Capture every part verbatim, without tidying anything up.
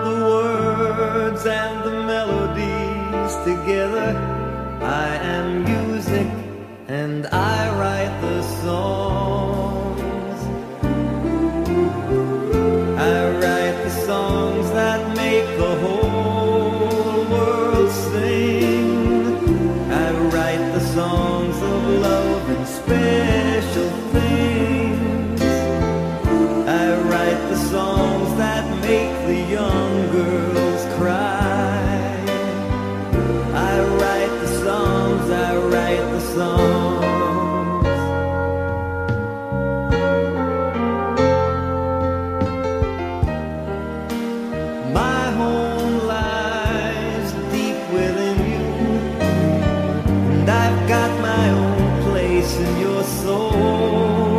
the words and the melodies together. I am music and I write the songs. I write the songs that make the whole world sing. I write the songs of love and special things. I write the songs that make the young girls cry. I write the songs, I write the songs. My home lies deep within you, and I've got my own place in your soul.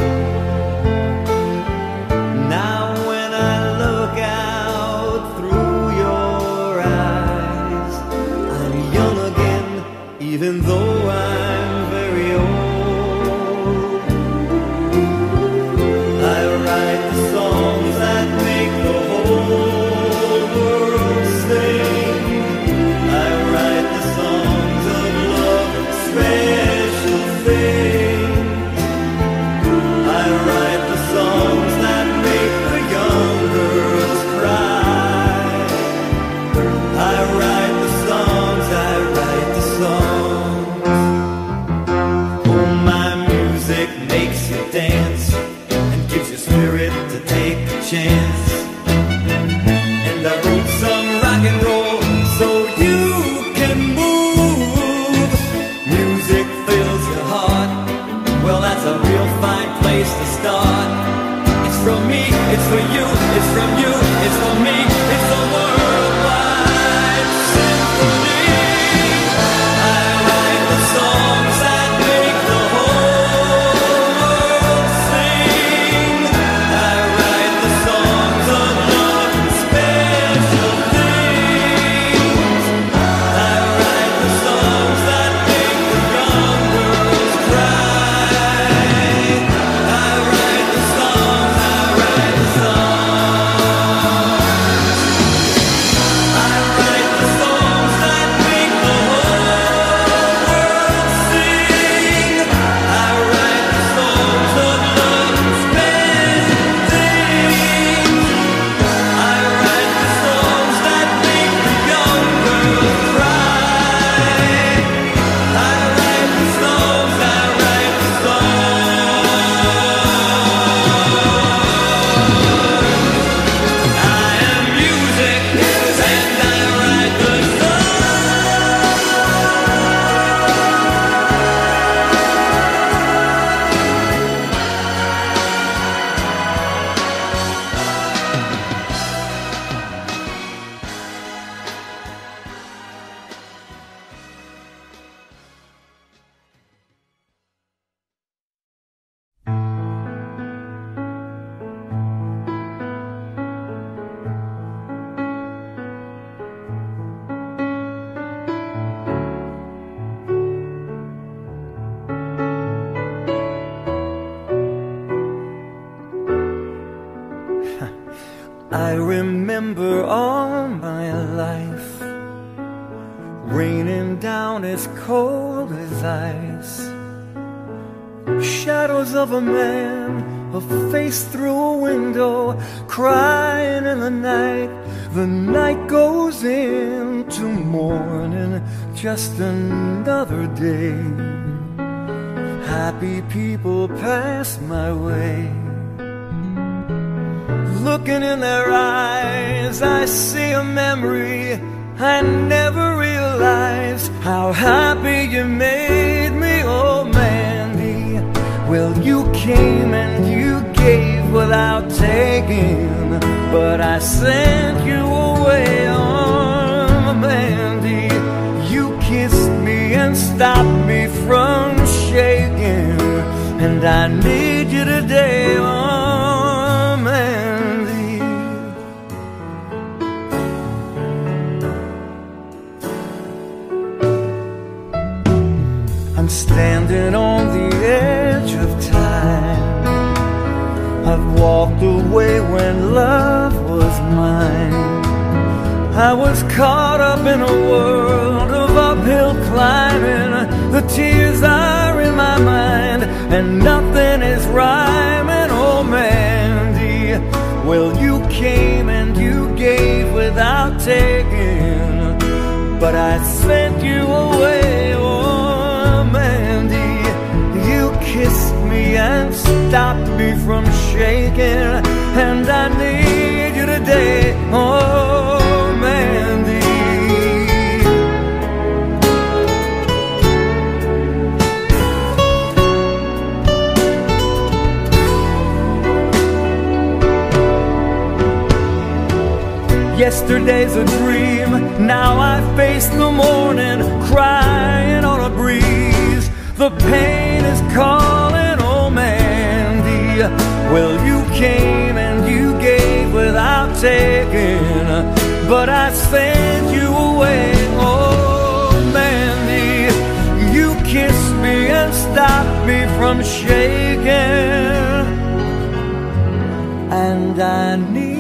Now when I look out through your eyes, I'm young again, even though I'm very old. I write the songs that make the whole world sing. I write the songs of love and special things. I write the songs that make the young girls cry. I write the songs, I write the songs. Oh, my music makes you dance and gives you spirit to take a chance. And I wrote some rock and roll so you can move. Music fills your heart, well, that's a real fine place to start. It's from me, it's for you, it's from you, it's for me, it's a worldwide symphony. I write the songs that make the whole world sing. I write the songs of love and special things. I write the songs that make the young girls cry. I write the songs, I write the songs. I write the songs that make the whole world sing. I write the songs of love and special things. I write the songs that make the young girls cry. I write the songs, I write the songs. I am music and I write the I remember all my life raining down as cold as ice. Shadows of a man, a face through a window, crying in the night. The night goes into morning, just another day. Happy people pass my way. Looking in their eyes, I see a memory. I never realized how happy you made me, oh Mandy. Well, you came and you gave without taking, but I sent you away, oh Mandy. You kissed me and stopped me from shaking, and I need you today, oh Mandy. I'm standing on the edge of time. I've walked away when love was mine. I was caught up in a world of uphill climbing. The tears are in my mind and nothing is rhyming. Oh Mandy, well you came and you gave without taking, but I sent you away. Oh Mandy, you kissed me and stopped me from shaking, and I need you today. Oh Mandy, yesterday's a dream, now I face the morning, crying on a breeze. The pain is calling, oh Mandy, well you came and you gave without taking, but I sent you away. Oh Mandy, you kissed me and stopped me from shaking, and I need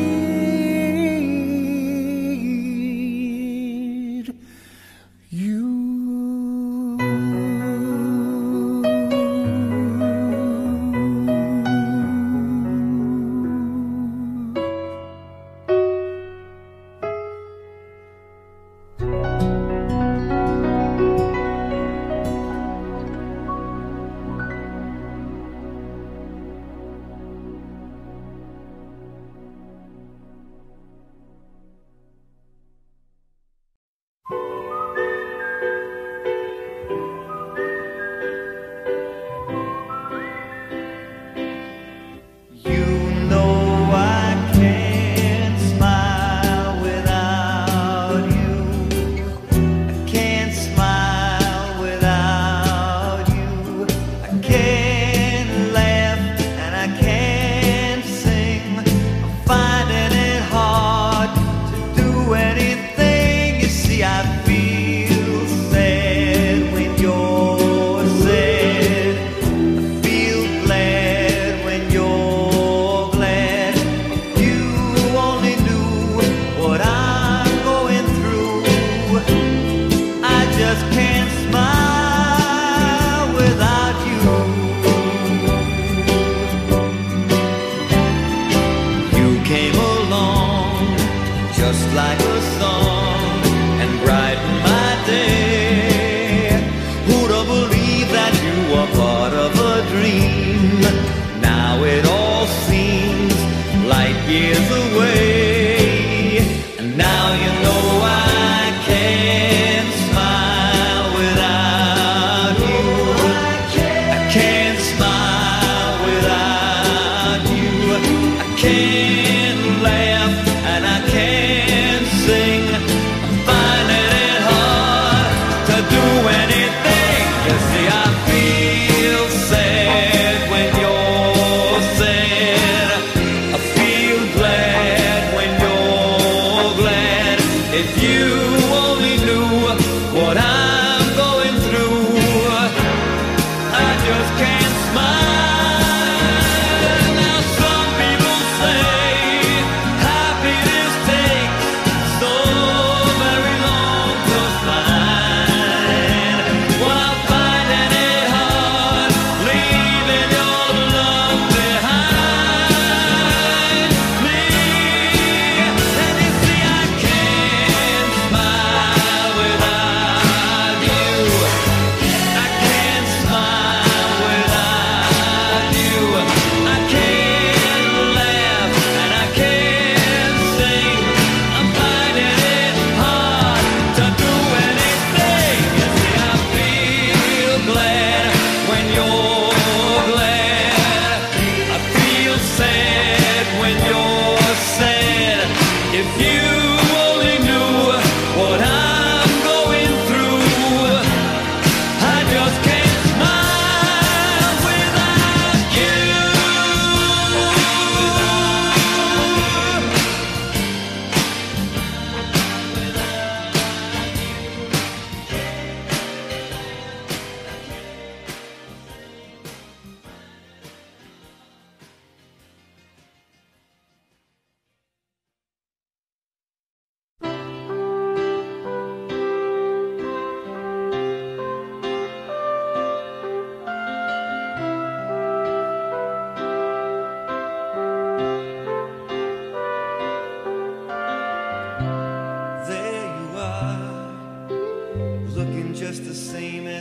Smile.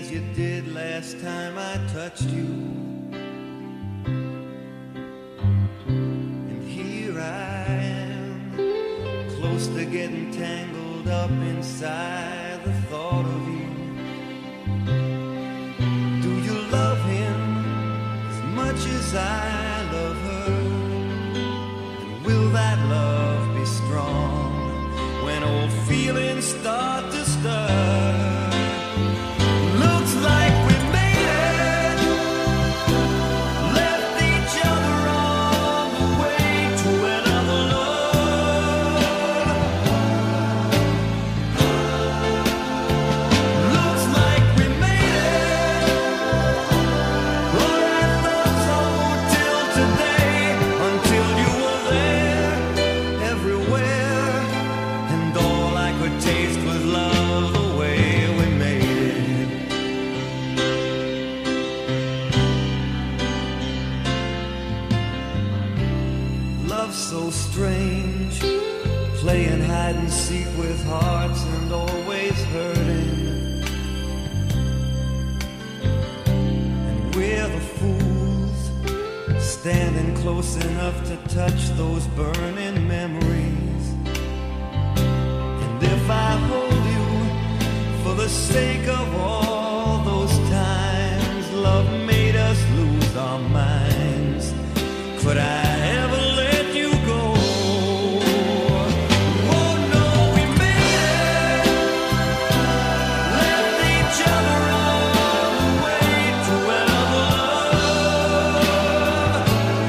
as you did last time I touched you. And here I am, close to getting tangled up inside the thought of you. Do you love him as much as I love her? And will that love be strong when old feelings start to stir? Looks like we made it, left each other on the way to another love. Looks like we made it, or I thought so till today, until you were there everywhere, and all I could taste was love the way we made it. Love so strange, playing hide and seek with hearts and always hurting. And we're the fools, standing close enough to touch those burning memories. And if I hold you for the sake of all those times love made us lose our minds, could I ever let you go? Oh no, we made it, left each other on the way to another love.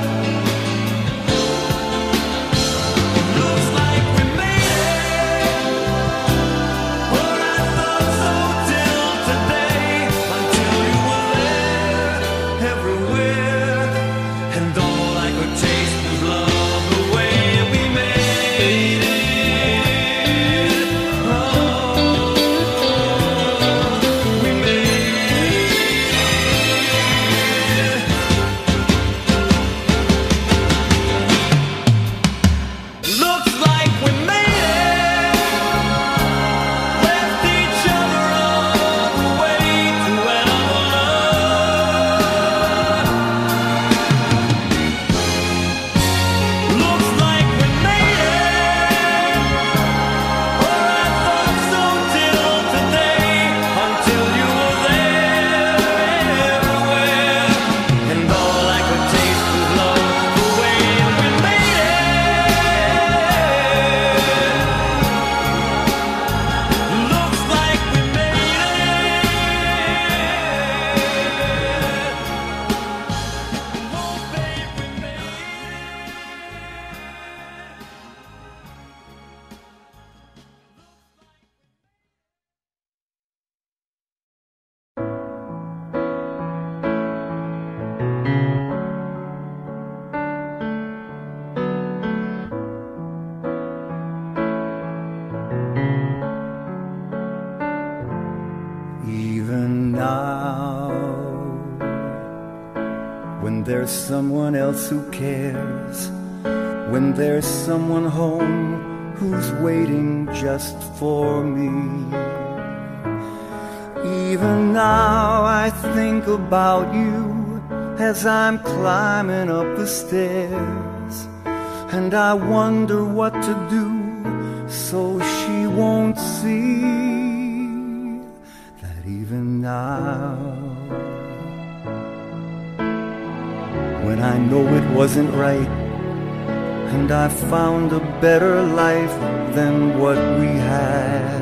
Looks like we made it, or I thought so till today, until you were there everywhere, and all I could taste was love the way we made it. Oh, we made it. Looks like we made it, left each other on the way to another love. Looks like we made it, or I thought so till today, until you were there everywhere, and all I could taste was love the way we made it. Looks like we made it. Oh, babe, we made it. Even now, when there's someone else who cares, when there's someone home who's waiting just for me, even now I think about you as I'm climbing up the stairs, and I wonder what to do so she won't see that even now, when I know it wasn't right, and I found a better life than what we had,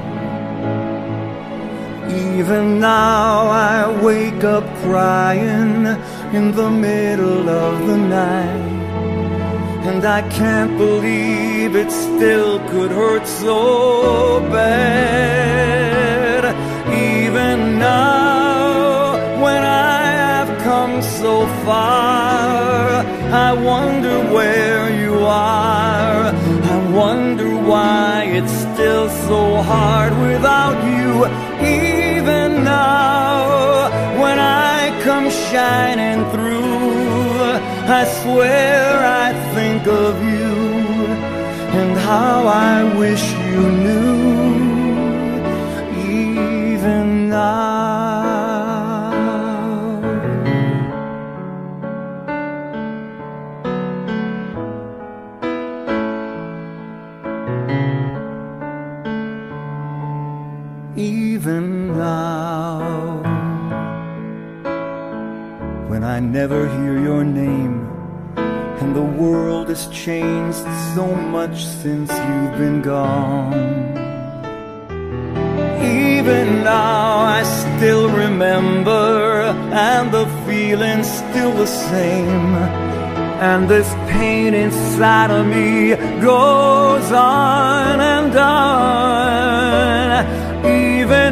even now I wake up crying in the middle of the night, and I can't believe it still could hurt so bad. Even now, when I have come so far, I wonder where you are. I wonder why it's still so hard without you. Even now, when I come shining through, I swear I think of you and how I wish you knew. Even now. even now, when I never hear your name, and the world has changed so much since you've been gone. Even now I still remember, and the feeling's still the same, and this pain inside of me goes on and on. Even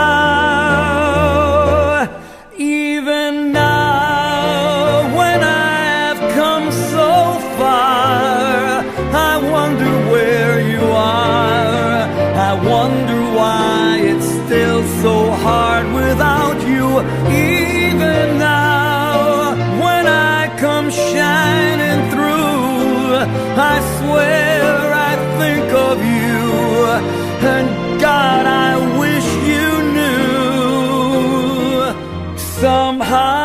now, even now, when I have come so far, I wonder where you are. I wonder why it's still so hard without you. Even now, when I come shining through, I swear I think of you, and God, I wish you knew somehow.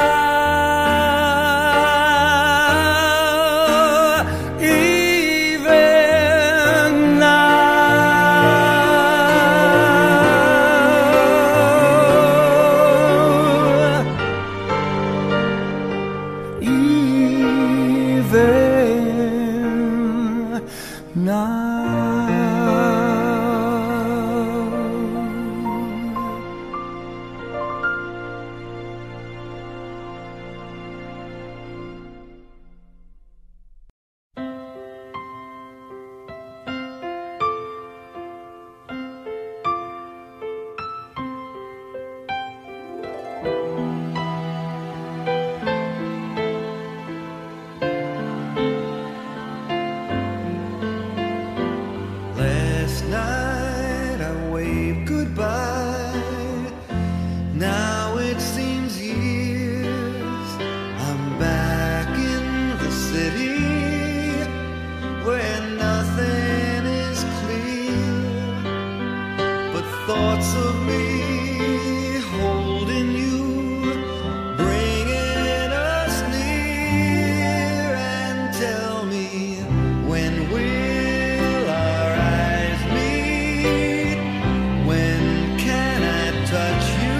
Thoughts of me holding you, bringing us near, and tell me, when will our eyes meet? When can I touch you?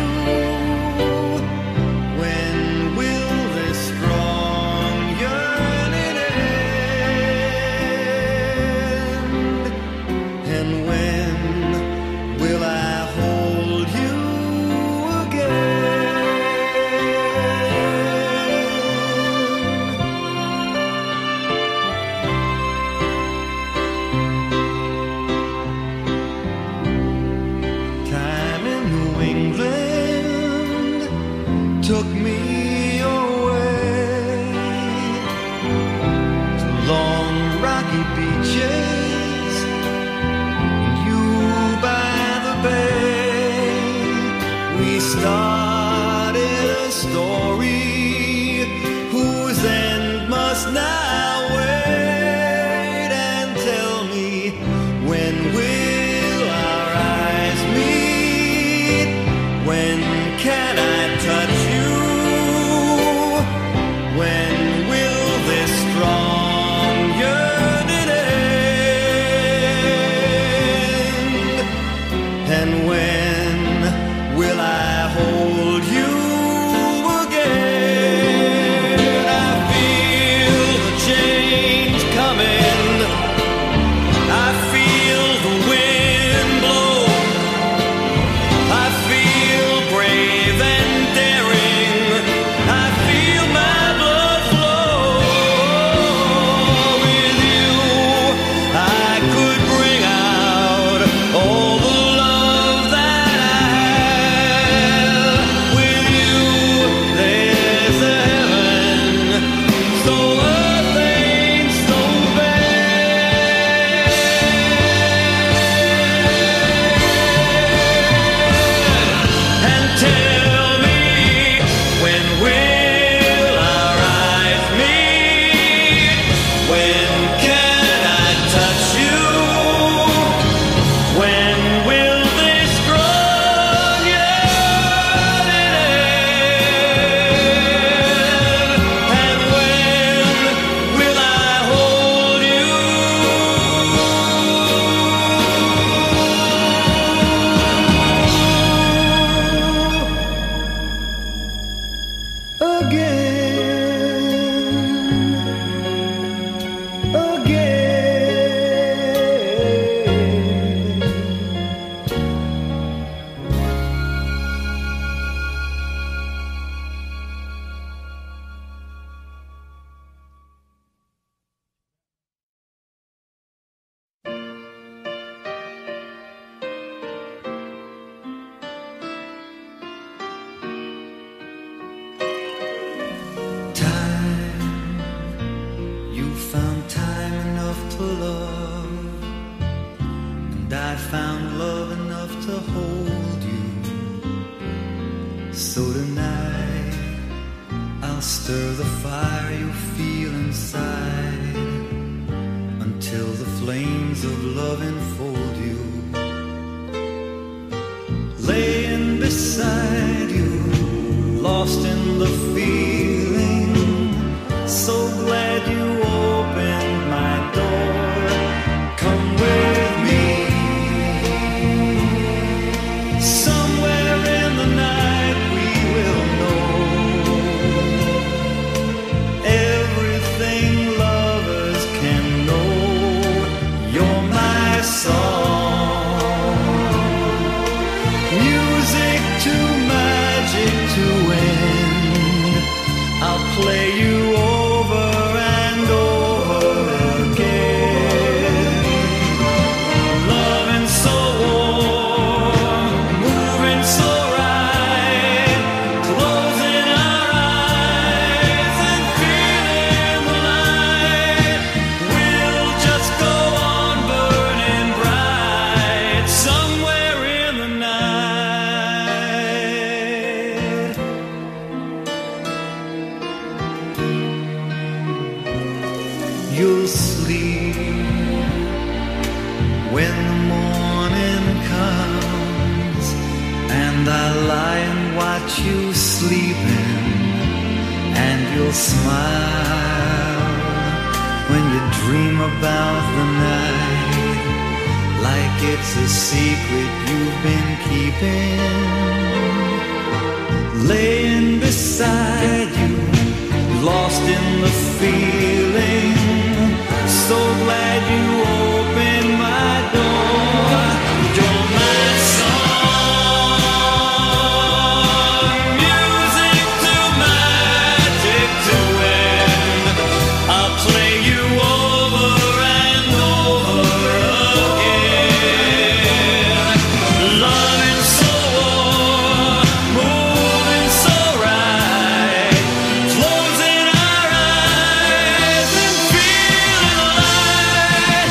When will this strong yearning end? And when will I hold you again? Time in New England took me away to long rocky beaches, and you and I found love enough to hold you. So tonight I'll stir the fire you feel inside until the flames of love enfold you. Laying beside you, lost in the feeling, so glad you opened my door. Come with me. Somewhere in the night we will know everything lovers can know. You're my song, music to magic to end. I'll play you over and over again. Loving so warm, moving so right, closing our eyes and feeling the light. We'll just go on burning bright somewhere in the night. You'll sleep when the morning comes, and I lie and watch you sleeping, and you'll smile when you dream about the night, like it's a secret you've been keeping. Laying beside you, lost in the feeling, so glad you opened my door. You're my song, music to magic to end. I'll play you over and over again. Loving so warm, moving so right, closing our eyes and feeling alive.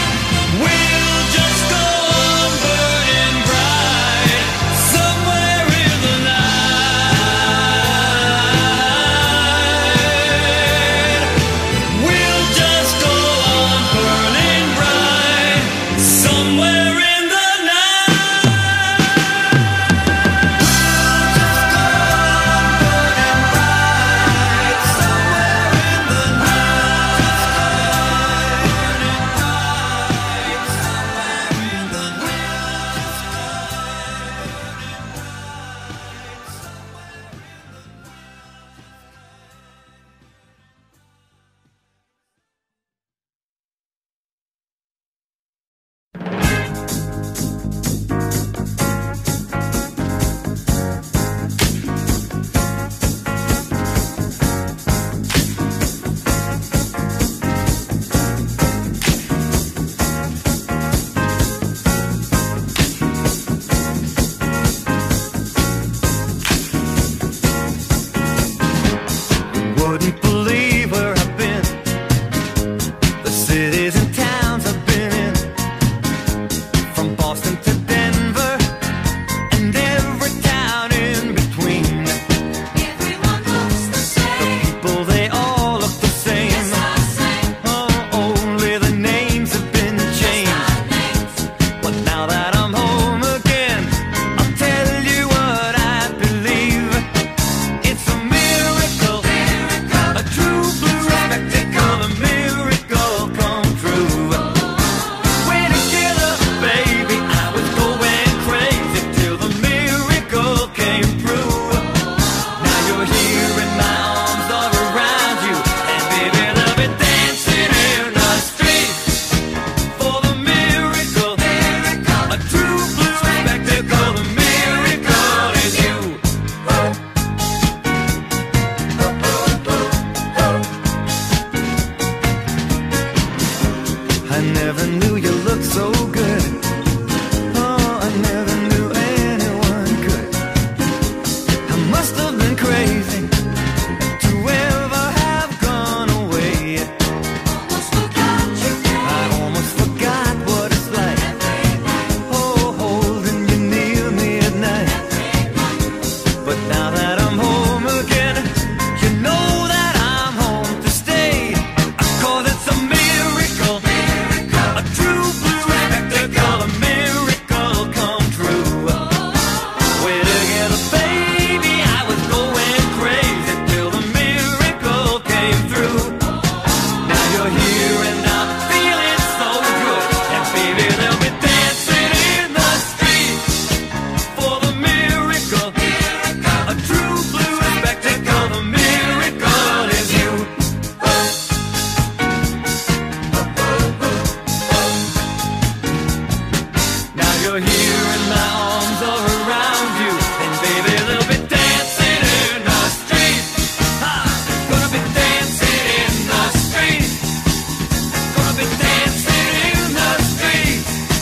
you're here and my arms are around you, and baby, there'll be dancing in the street. Ha! Gonna be dancing in the street. Gonna be dancing in the street.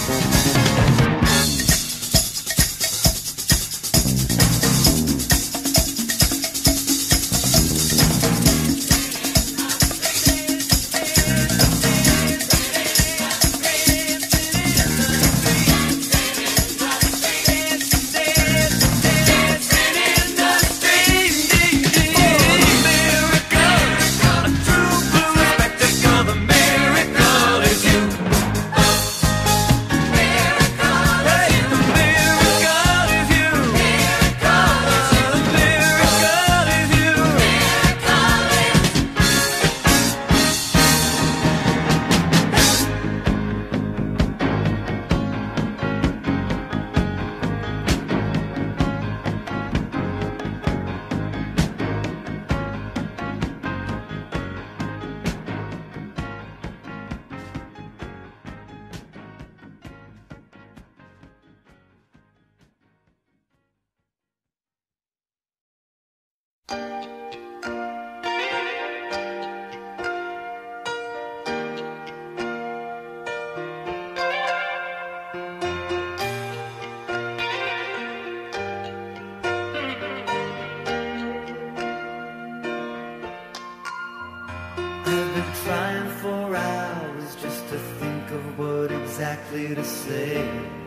Trying for hours just to think of what exactly to say.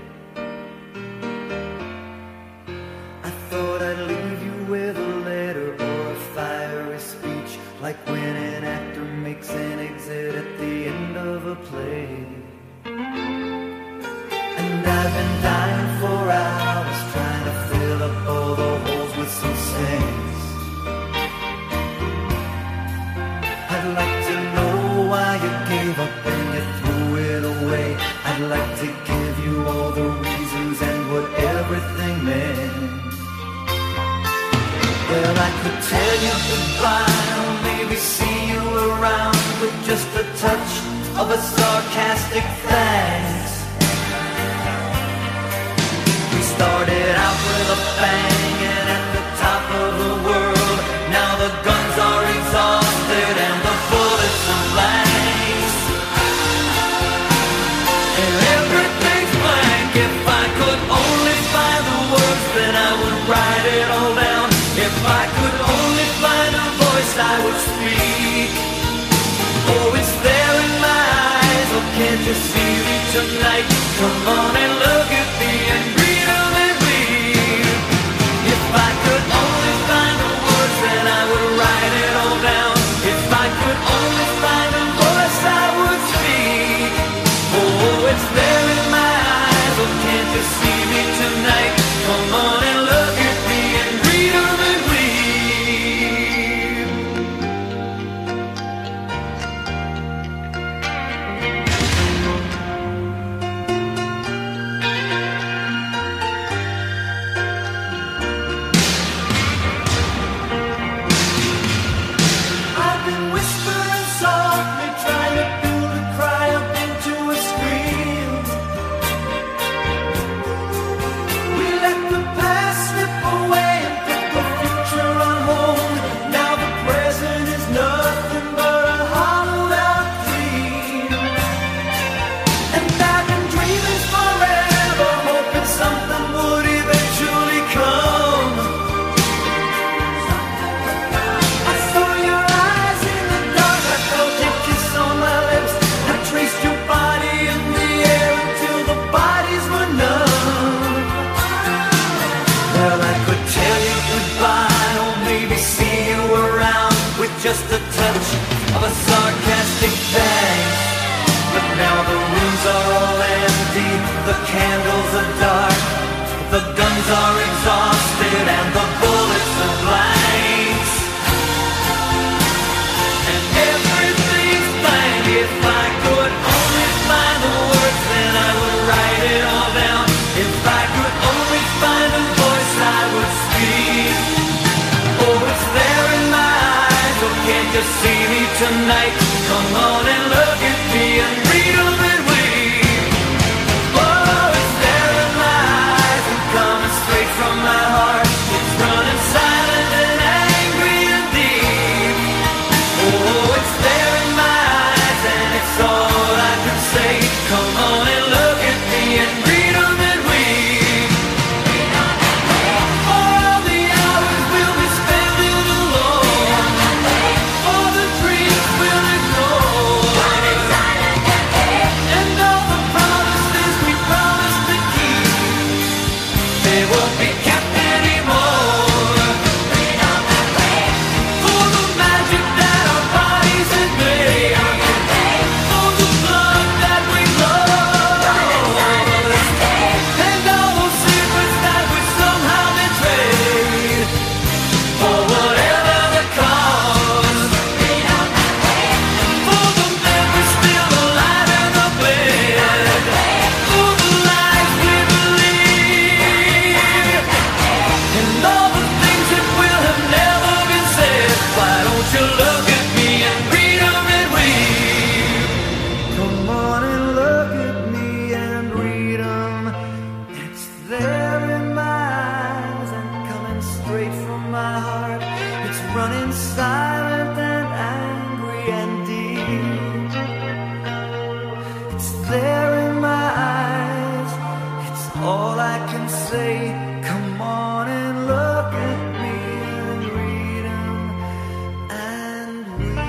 I thought I'd leave you with a letter or a fiery speech, like when an actor makes an exit at the end of a play. And I've been dying for hours trying to fill up all the holes with some sense. I'd like to know why you gave up and you threw it away. I'd like to give you all the reasons and what everything meant. Well, I could tell you goodbye or maybe see you around with just a touch of a sarcastic thanks. We started out with a bang and at the top of the world. Now the guns are exhausted and the bullets are blanks. And everything's blank. If I could only find the words, then I would write it all down. If I could only find a voice, I would speak. Oh, it's there in my eyes. Oh, can't you see me tonight? Come on and look at me and breathe on me, breathe. If I could only find the words, then I would write it all down. If I could only find a voice, I would speak. Oh, it's there in my eyes. Oh, can't you see me tonight? Come on and look at me and breathe on me, breathe. I've been whispering softly, trying to build a cry up into a scream. We let the past slip away and put the future on hold. Now the present is nothing but a hollowed out dream. And I've been dreaming forever, hoping something would eventually come. I saw your eyes in the dark, I felt your kiss on my lips. I traced your body in the air until the bodies were numb. Well, I could tell you goodbye or maybe see you around with just a touch of a sarcastic thanks. But now the rooms are all empty, the candles are dark, the guns are exhausted and the bullets are blanks. And everything's blank. If I could only find the words, then I would write it all down. If I could only find a voice, I would speak. Oh, it's there in my eyes. Oh, can't you see me tonight? Come on and look at me and read them and weep. Oh, it's there in all I can say, come on and look at me and read 'em and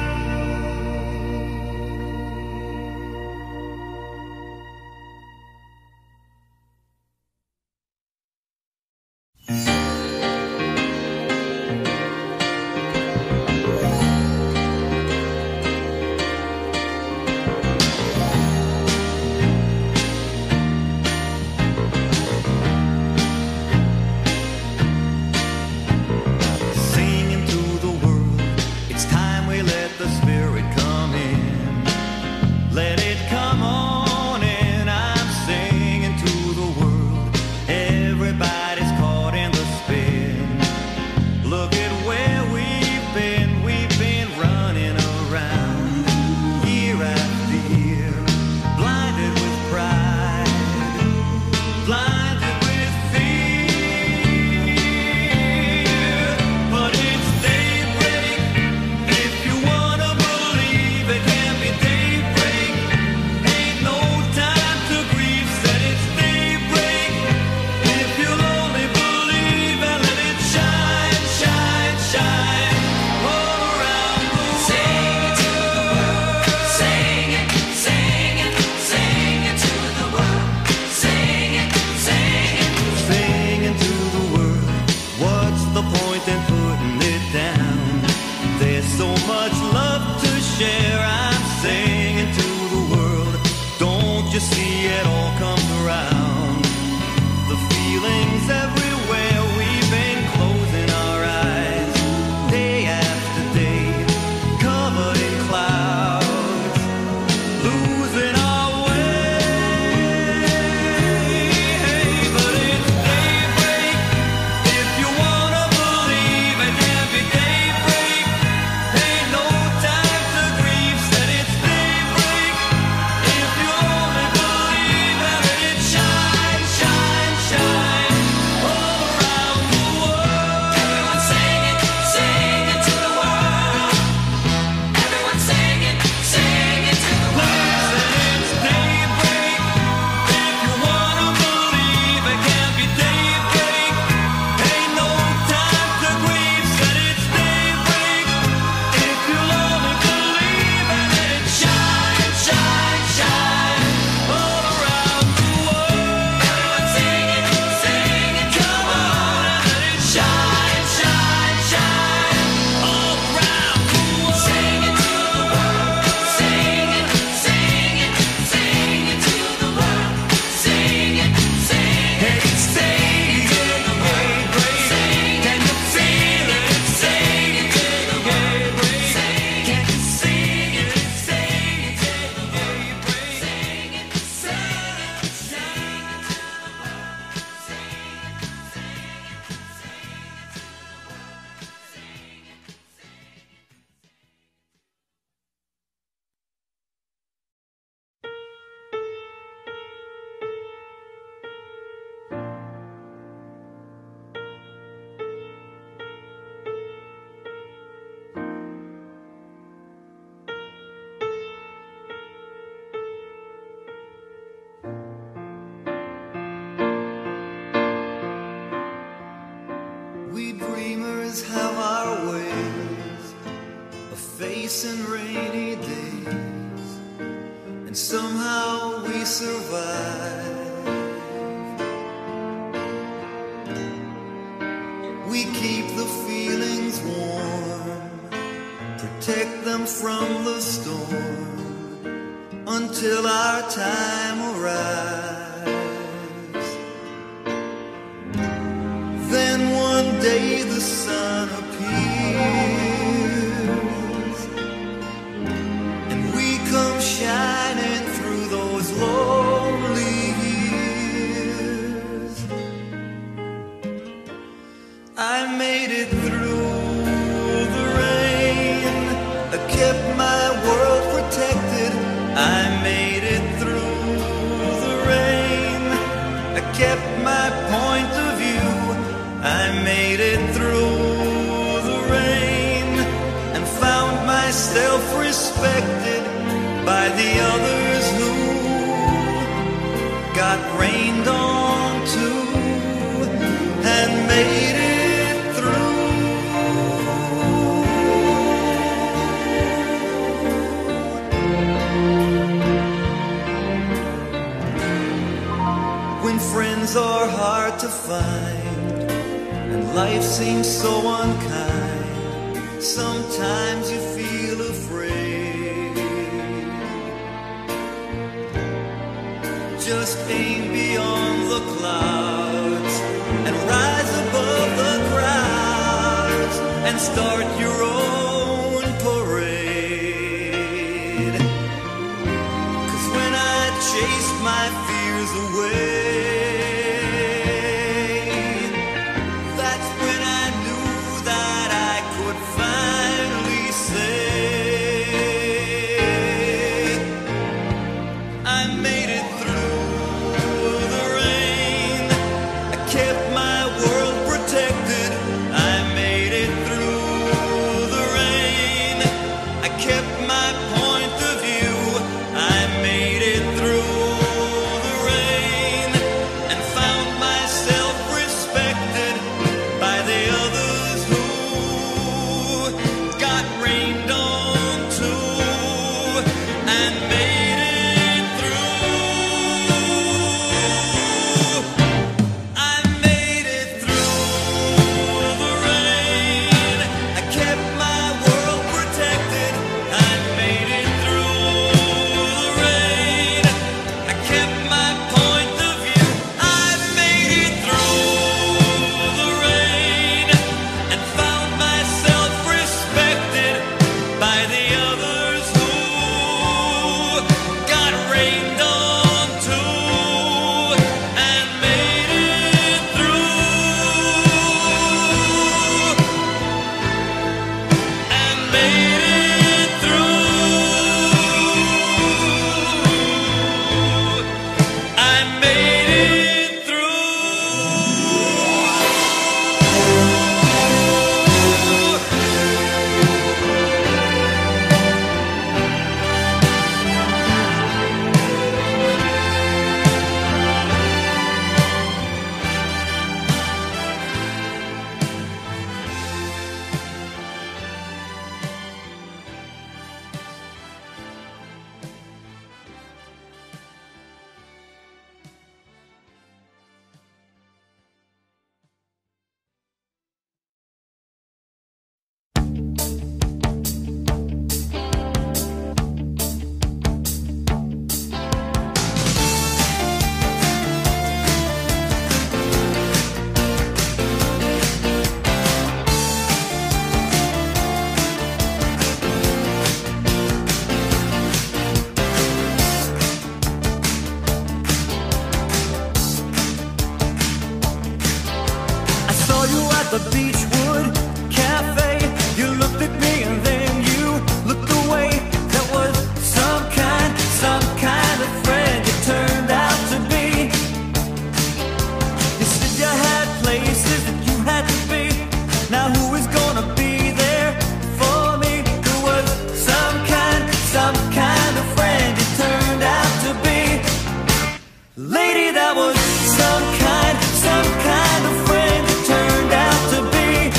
facing rainy days, and somehow we survive. We keep the feelings warm, protect them from the storm, until our time arrives. Then one day the sun appears, and we come shining through those lonely years. I made it through the rain, I kept my world protected. I made it through the rain, I kept my point of view. I made it through the rain, and found myself respected by the others who got rained on too. when friends are hard to find and life seems so unkind, sometimes you feel afraid. Just aim beyond the clouds and rise above the crowds and start your own parade. 'Cause when I chased my fears away, that's when I knew that I could finally say I made it through the rain. I kept my world protected. I made it through the rain. I kept my point of view. I made it through the rain and found myself respected by the others who got rained on too and made it through. I made it through the rain. I kept my world protected. I made it through the rain. I kept my point of view. I made it through the rain and found myself respected by the others who got rained on too and made it through and made it through. I made it I saw you at the Beechwood Cafe. You looked at me and then you looked away. That was some kind, some kind of friend you turned out to be. You said you had places that you had to be. Now who is gonna be there for me? Who was some kind, some kind of friend you turned out to be? Lady, that was some kind, some kind of friend you turned out to be.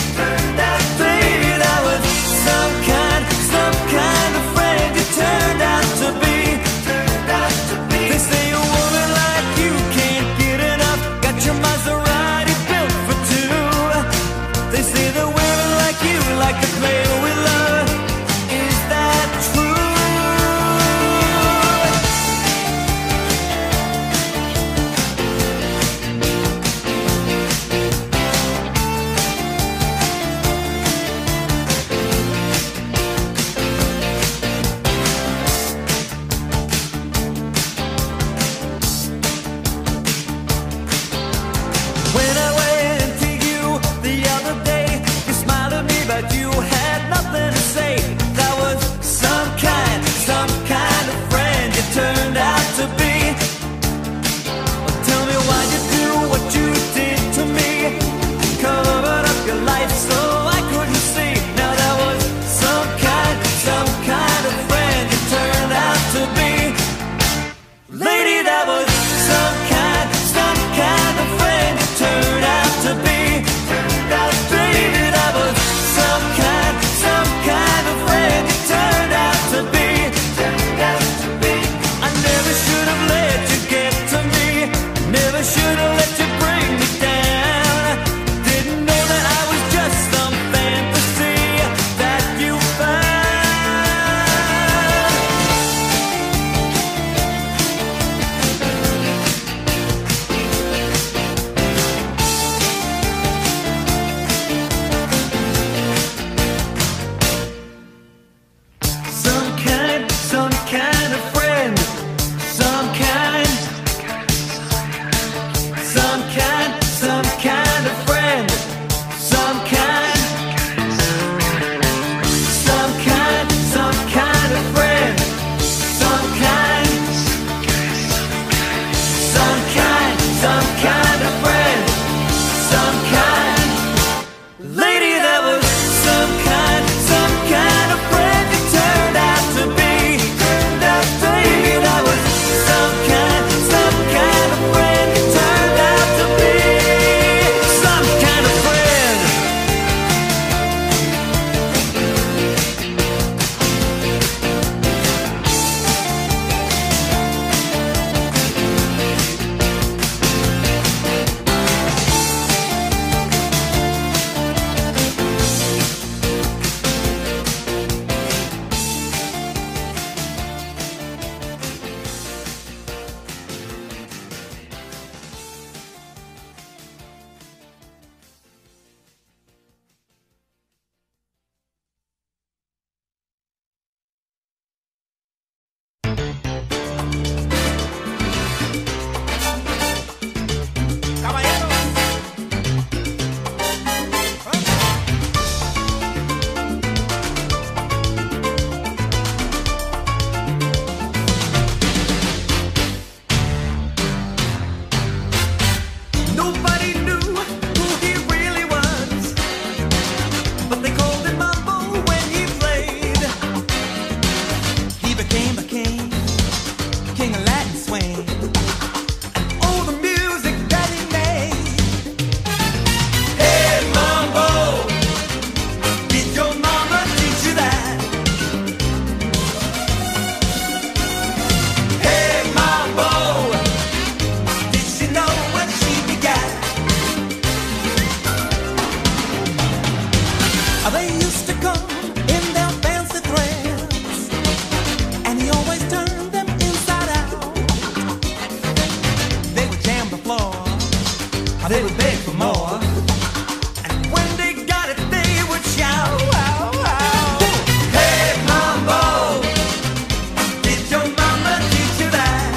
they would beg for more. And when they got it, they would shout, wow, wow. Hey, Mambo, did your mama teach you that?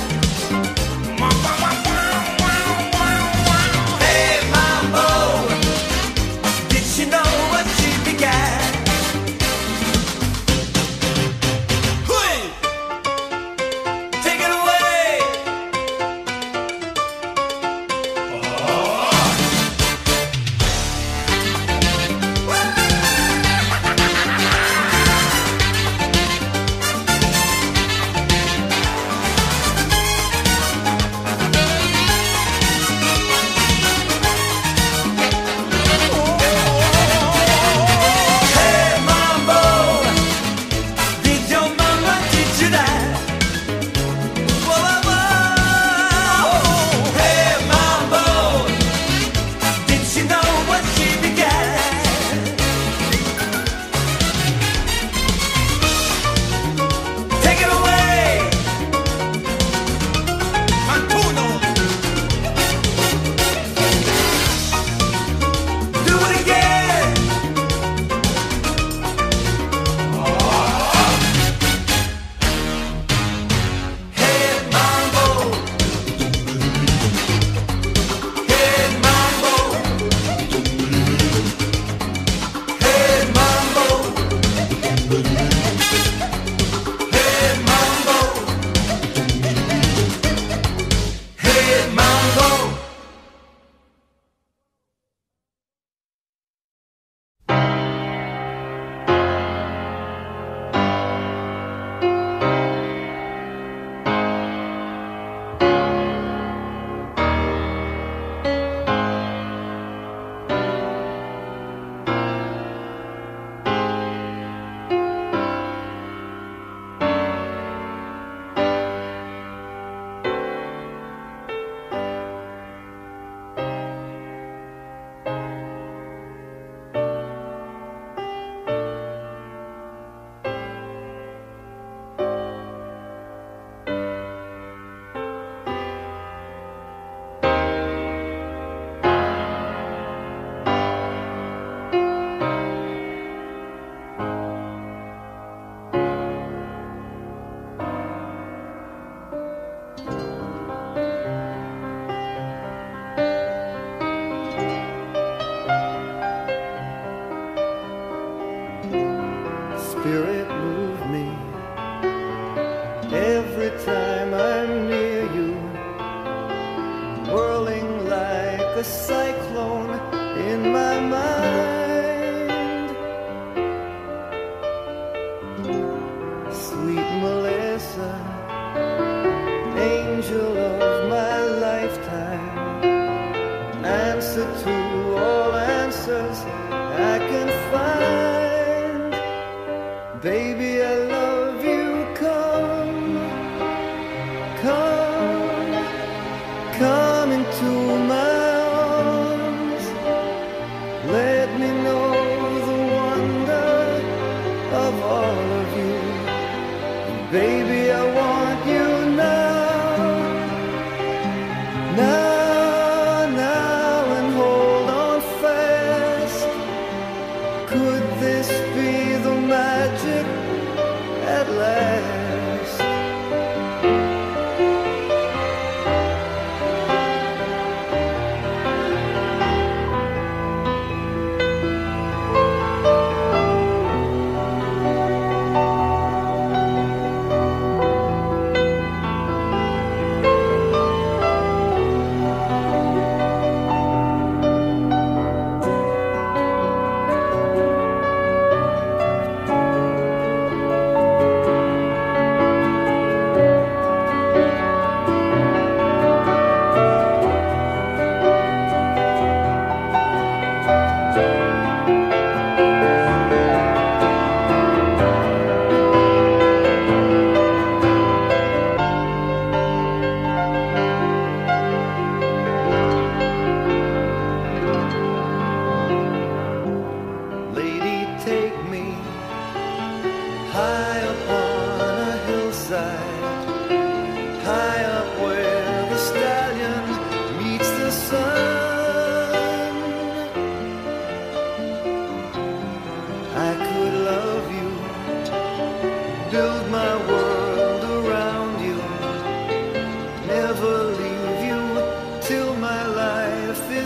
Hey, Mambo, did she know what she began? Hui! Take it away! Hey, Mambo, did your mama teach you that? Whoa, whoa, whoa. Hey, Mambo, did she know what she began? Take it away, Mancuno. Do it again. Hey, Mambo. Hey, Mambo. Hey, Mambo. Hey, Mambo. Hey, Mambo. Spirit, move me every time I'm near you, whirling like a cyclone in my mind. Sweet Melissa, angel of my lifetime, answer to all answers I can find. Baby, I love you, come, come, come into my arms. Let me know the wonder of all of you. Baby, I want you now, now, now, and hold on fast.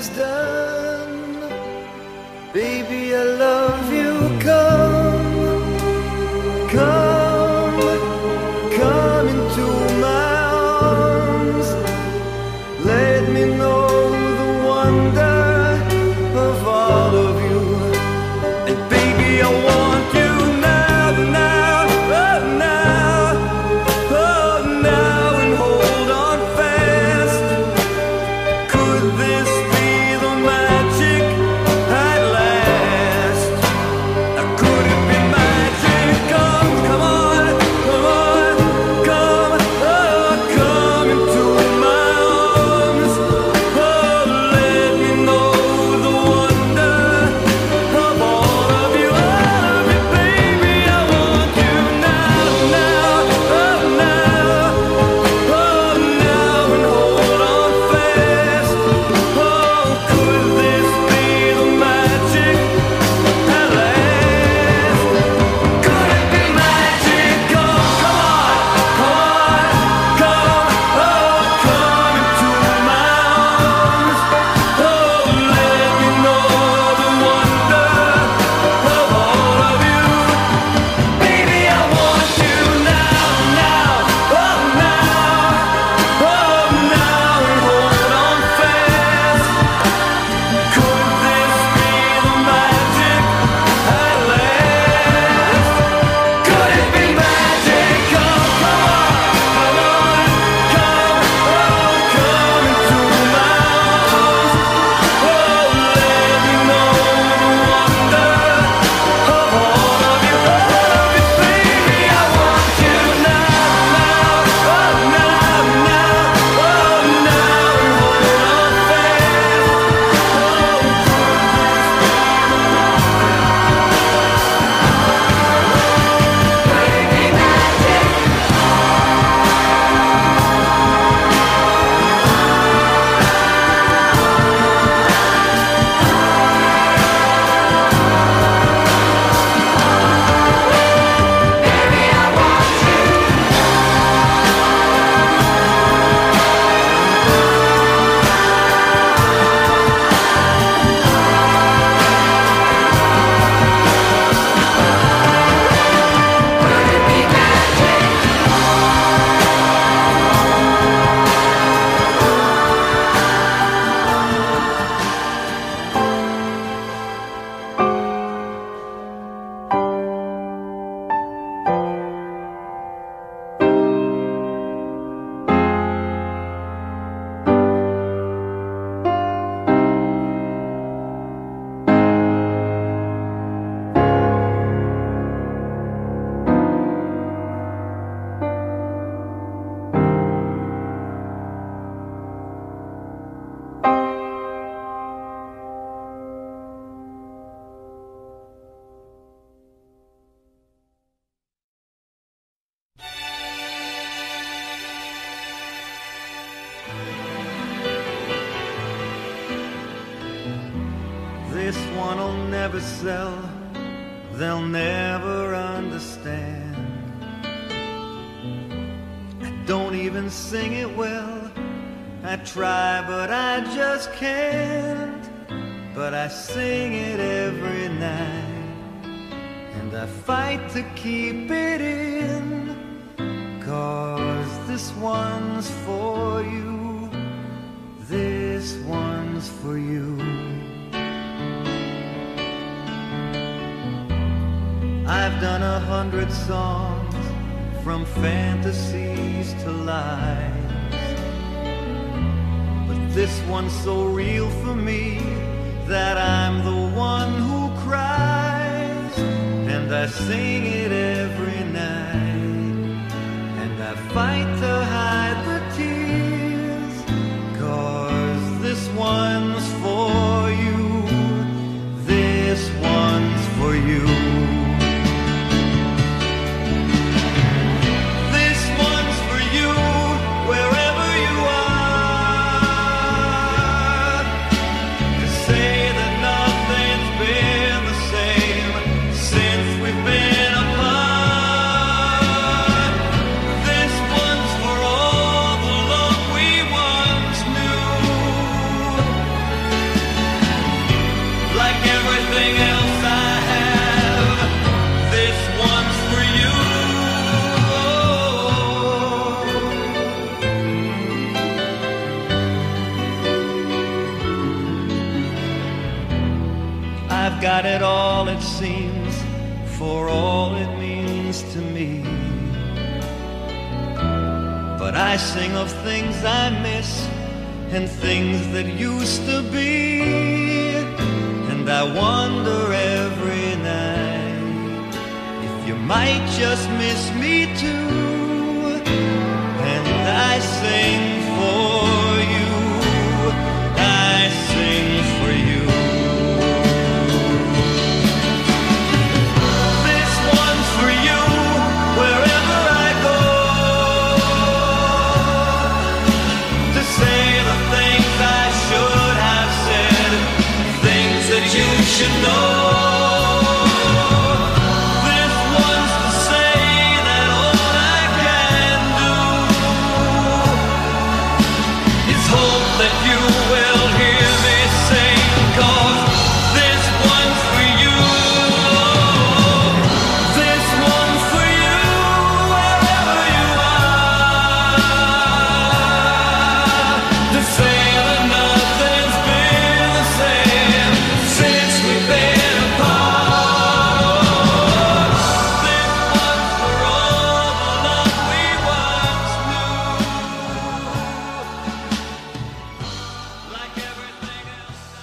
is done. Baby, I love you. Come, come, come into my arms. Let me know the wonder of all of you. And baby, I want you now, now, oh now, oh now, and hold on fast. Could this be the magic at last? Could it be magic? Come, come on, come on, come, oh, come into my arms. Oh, let me know the wonder of all of you. All of you, baby, I want you now, now, oh now, oh now, and hold on fast. Oh, could this be the magic at last? Could it be magic? Come, come on, come on, come, oh, come into my arms. Oh, let me know the wonder of all of you. Baby, I want you now, now, oh now, oh now, and hold on fast. Could this be the magic at last? Could it be magic? Come, come on, come on, come, oh, come into my arms. Oh, let me know the wonder of all of you. All of you, baby, I want you now, now, oh now, now, oh now, and hold on fast. This one'll never sell, they'll never understand. I don't even sing it well, I try but I just can't. But I sing it every night, and I fight to keep it in. 'Cause this one's for you, this one's for you. I've done a hundred songs, from fantasies to lies, but this one's so real for me that I'm the one who cries. And I sing it every night, and I fight to hide the tears. 'Cause this one's for you, this one's for you. Say that nothing's been the same since we've been apart. I've got it all, it seems, for all it means to me. But I sing of things I miss and things that used to be. And I wonder every night if you might just miss me too. And I sing for you, I sing for you. This one's for you, wherever I go, to say the things I should have said, things that you should know. This one's to say that all I can do is hope that you will hear me sing, 'cause this one's for you. This one's for you, wherever you are, to say that nothing's been the same since we've been apart. This one's for all the love we once knew, like everything else I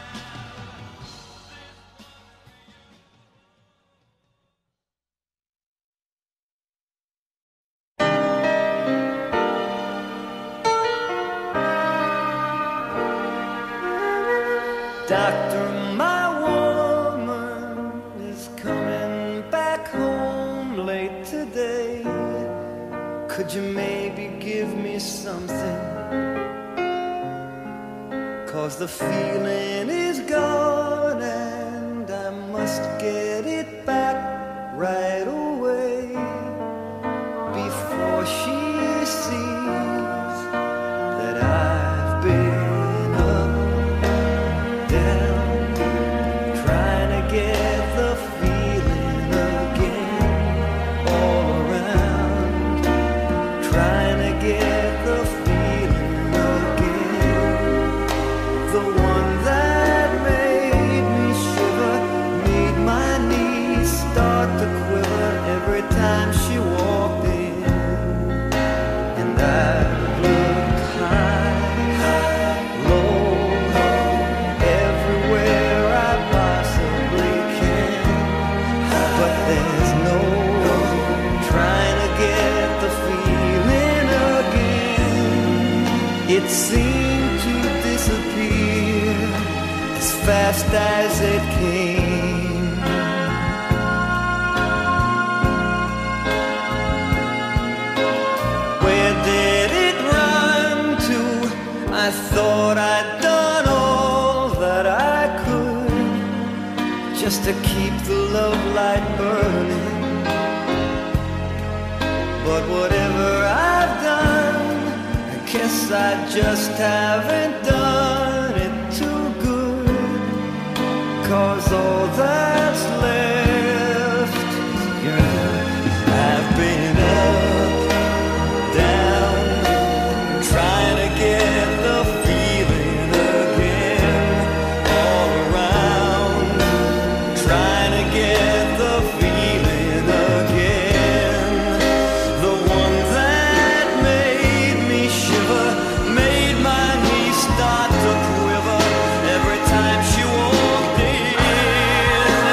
Doctor, my woman is coming back home late today. Could you maybe give me something? 'Cause the feeling is gone and I must get it back right away before she sees that I've been up, down, trying to get the feeling again, all around, trying to get the feeling again, the one that made me shiver, made my knees start to quiver every time she walked in. And I look high, low, everywhere I possibly can, but there's no trying to get the feeling again. It seemed to disappear as fast as it came. Where did it run to? I thought I'd done all that I could just to keep the love light burning. But whatever I've done, I guess I just haven't done it too good. 'Cause all that's left is yours. I've been up, down, trying to get the feeling again, all around, trying to get the feeling again, the one that made me shiver, made my knees start to quiver every time she walked in.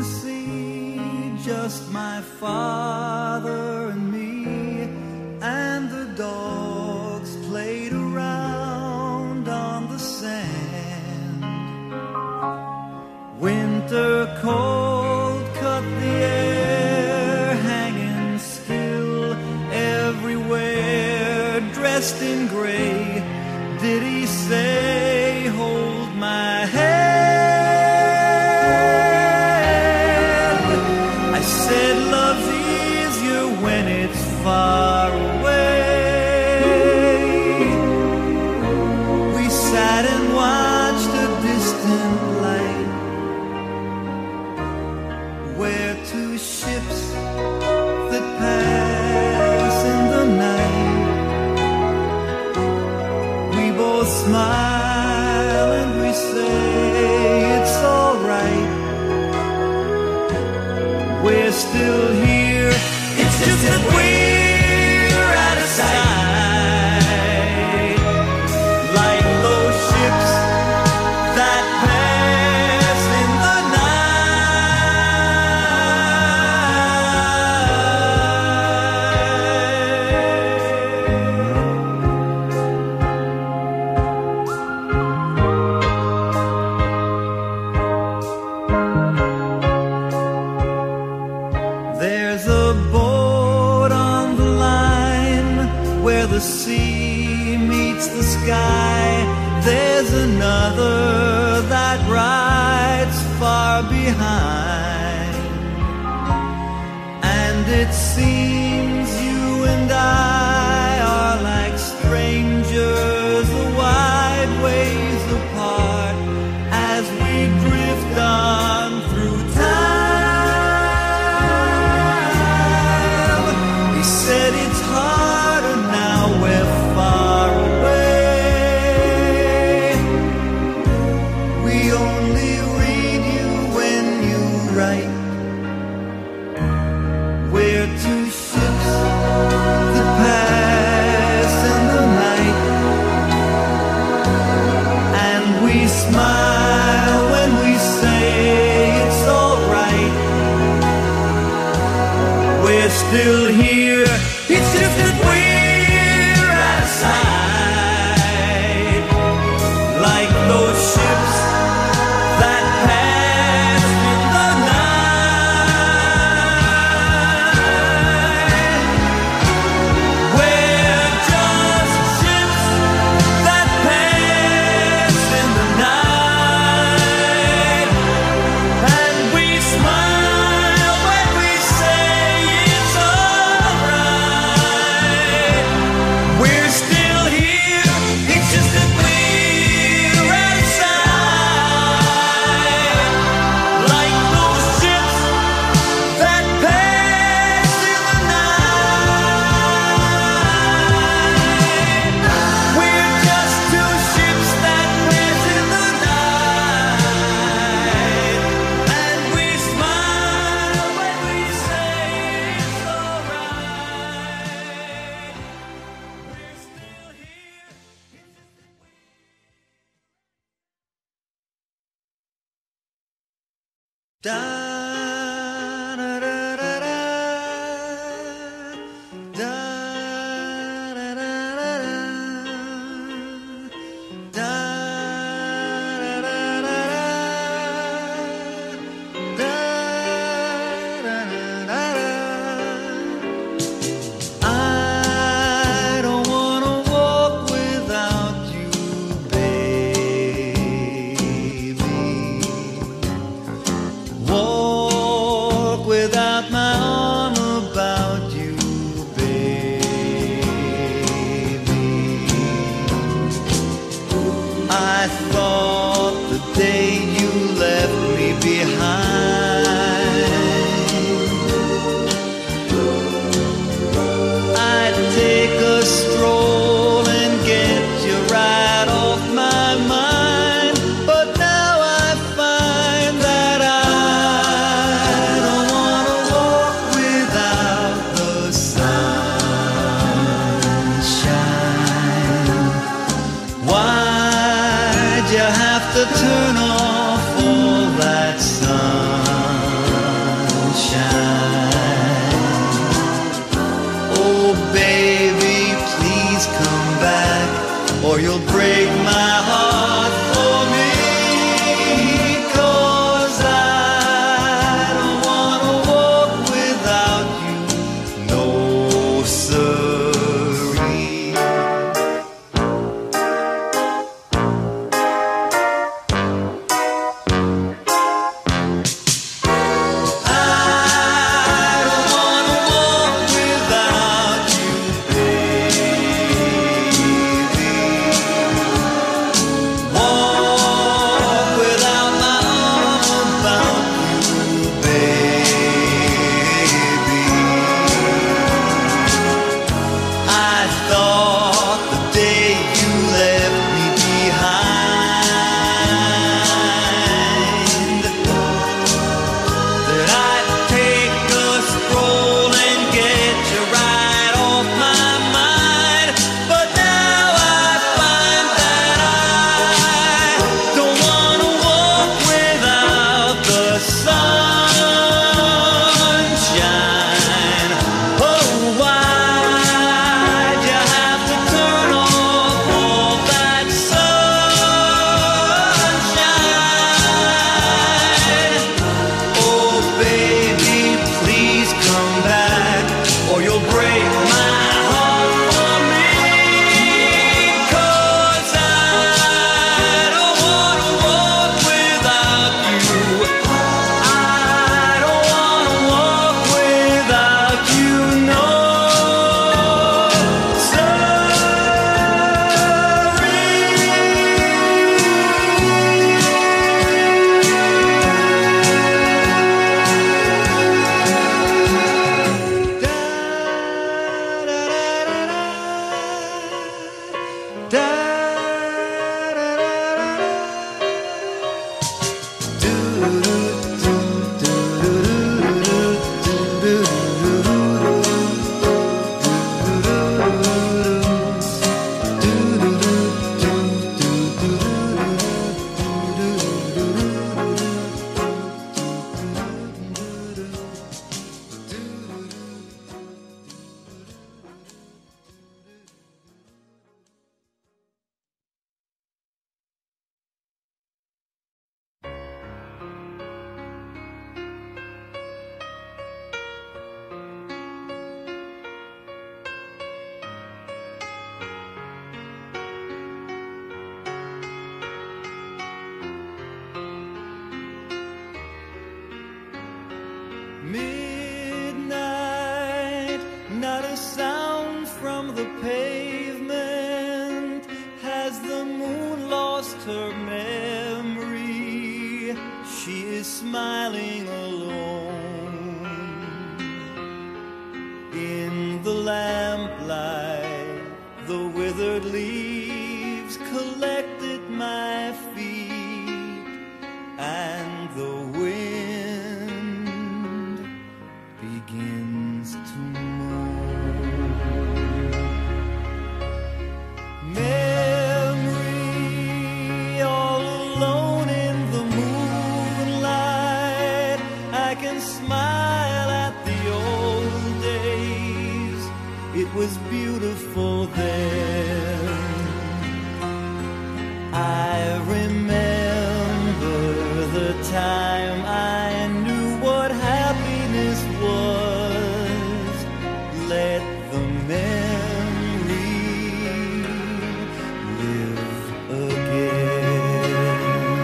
see just my father and me, and the dogs played around on the sand. Winter cold cut the air, hanging still everywhere, dressed in gray. Did he say, hold my hand? I said, love's easier when it's far away. We sat and watched a distant light, where two ships that pass in the night. We both smile and we say it's all right. We're still here. It's just that we're out of sight, like those ships that pass in the There's a boat on the line where the sea meets the sky. There's another that rides far behind, and it seems you and I are like strangers a wide ways apart as we drift on through time. Said it's harder now we're far away. We only read you when you write. We're two ships that pass in the night, and we smile when we say it's all right. We're still here. It's just that we're out of sight, like those ships that pass in the night. We're just ships that pass in the night, and we smile when we say it's all right. We're still here. It's just that we're outside, like those ships that pass in the night. We're just two ships that pass in the night, and we smile when we say it's all right. We're still here. Da da da da da da da da da da da da da da da. I don't wanna walk without you, baby. Walk without my arm about you, baby. I thought the day you left me behind, I'd take a stroll and get you right off my mind. But now I find that I don't wanna walk Midnight, not a sound from the pavement. Has the moon lost her memory? She is smiling alone. In the lamplight, the withered leaves collected my feet, and the wind begins to moan. Memory, all alone in the moonlight, I can smile at the old days. It was beautiful then. I remember the time I knew what happiness was. Let the memory live again.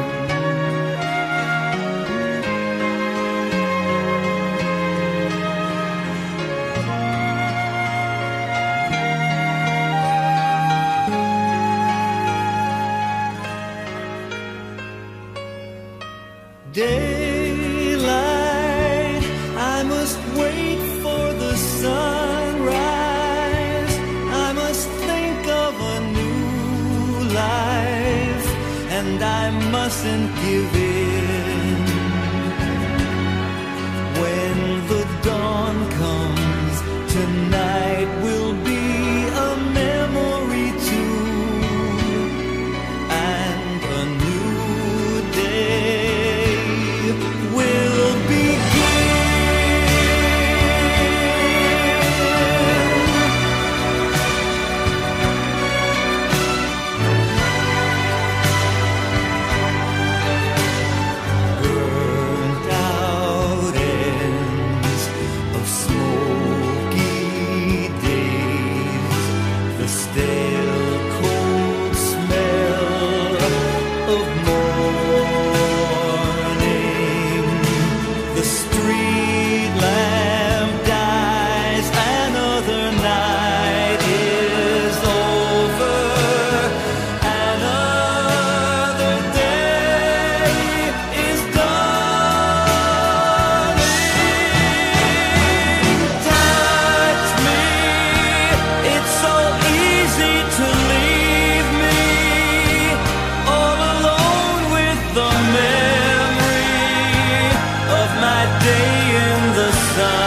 Daylight, I must wait for the sunrise. I must think of a new life, and I mustn't give in. When the dawn comes, tonight will be a memory too, and a new day will begin. Burnt out ends of smoky days, the stale cold smell of morning. The street lamp dies, another night is over, another day is dawning. Touch me, it's so easy to leave me all alone with the memory of my day in the sun.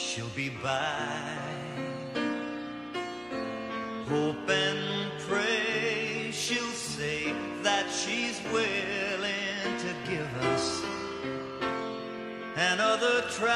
she'll be by. Hope and pray she'll say that she's willing to give us another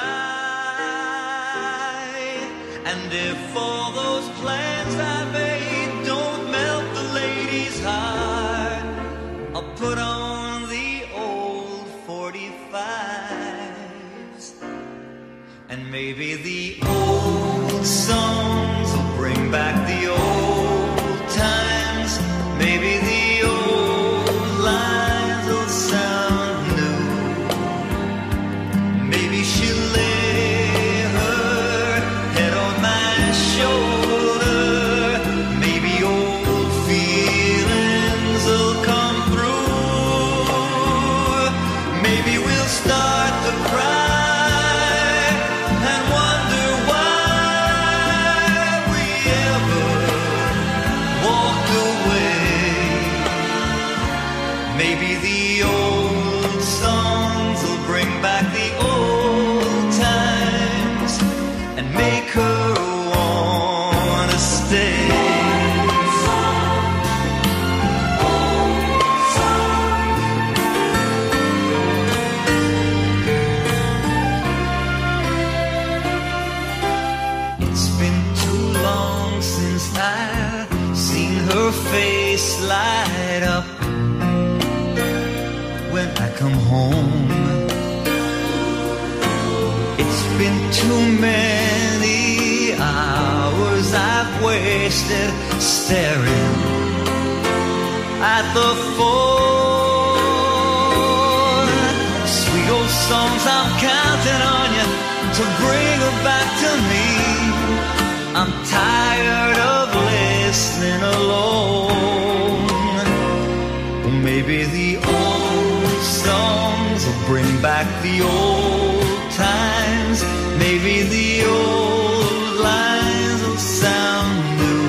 try. And if all those plans I made don't melt the lady's heart, I'll put on the old forty-fives, and maybe the old songs will bring back the old times. Maybe the old lines will sound new. Maybe she'll lay her head on my shoulder. Maybe old feelings will come through. Maybe we'll start to cry and wonder why we ever walked away. Maybe the old songs will bring back the old times and make her wanna stay. It's been too long since I've seen her face light up when I come home. It's been too many hours I've wasted staring at the phone. Sweet old songs, I'm counting on you to bring her back to me. I'm tired of listening alone. Well, maybe the old songs will bring back the old times. Maybe the old lines will sound new.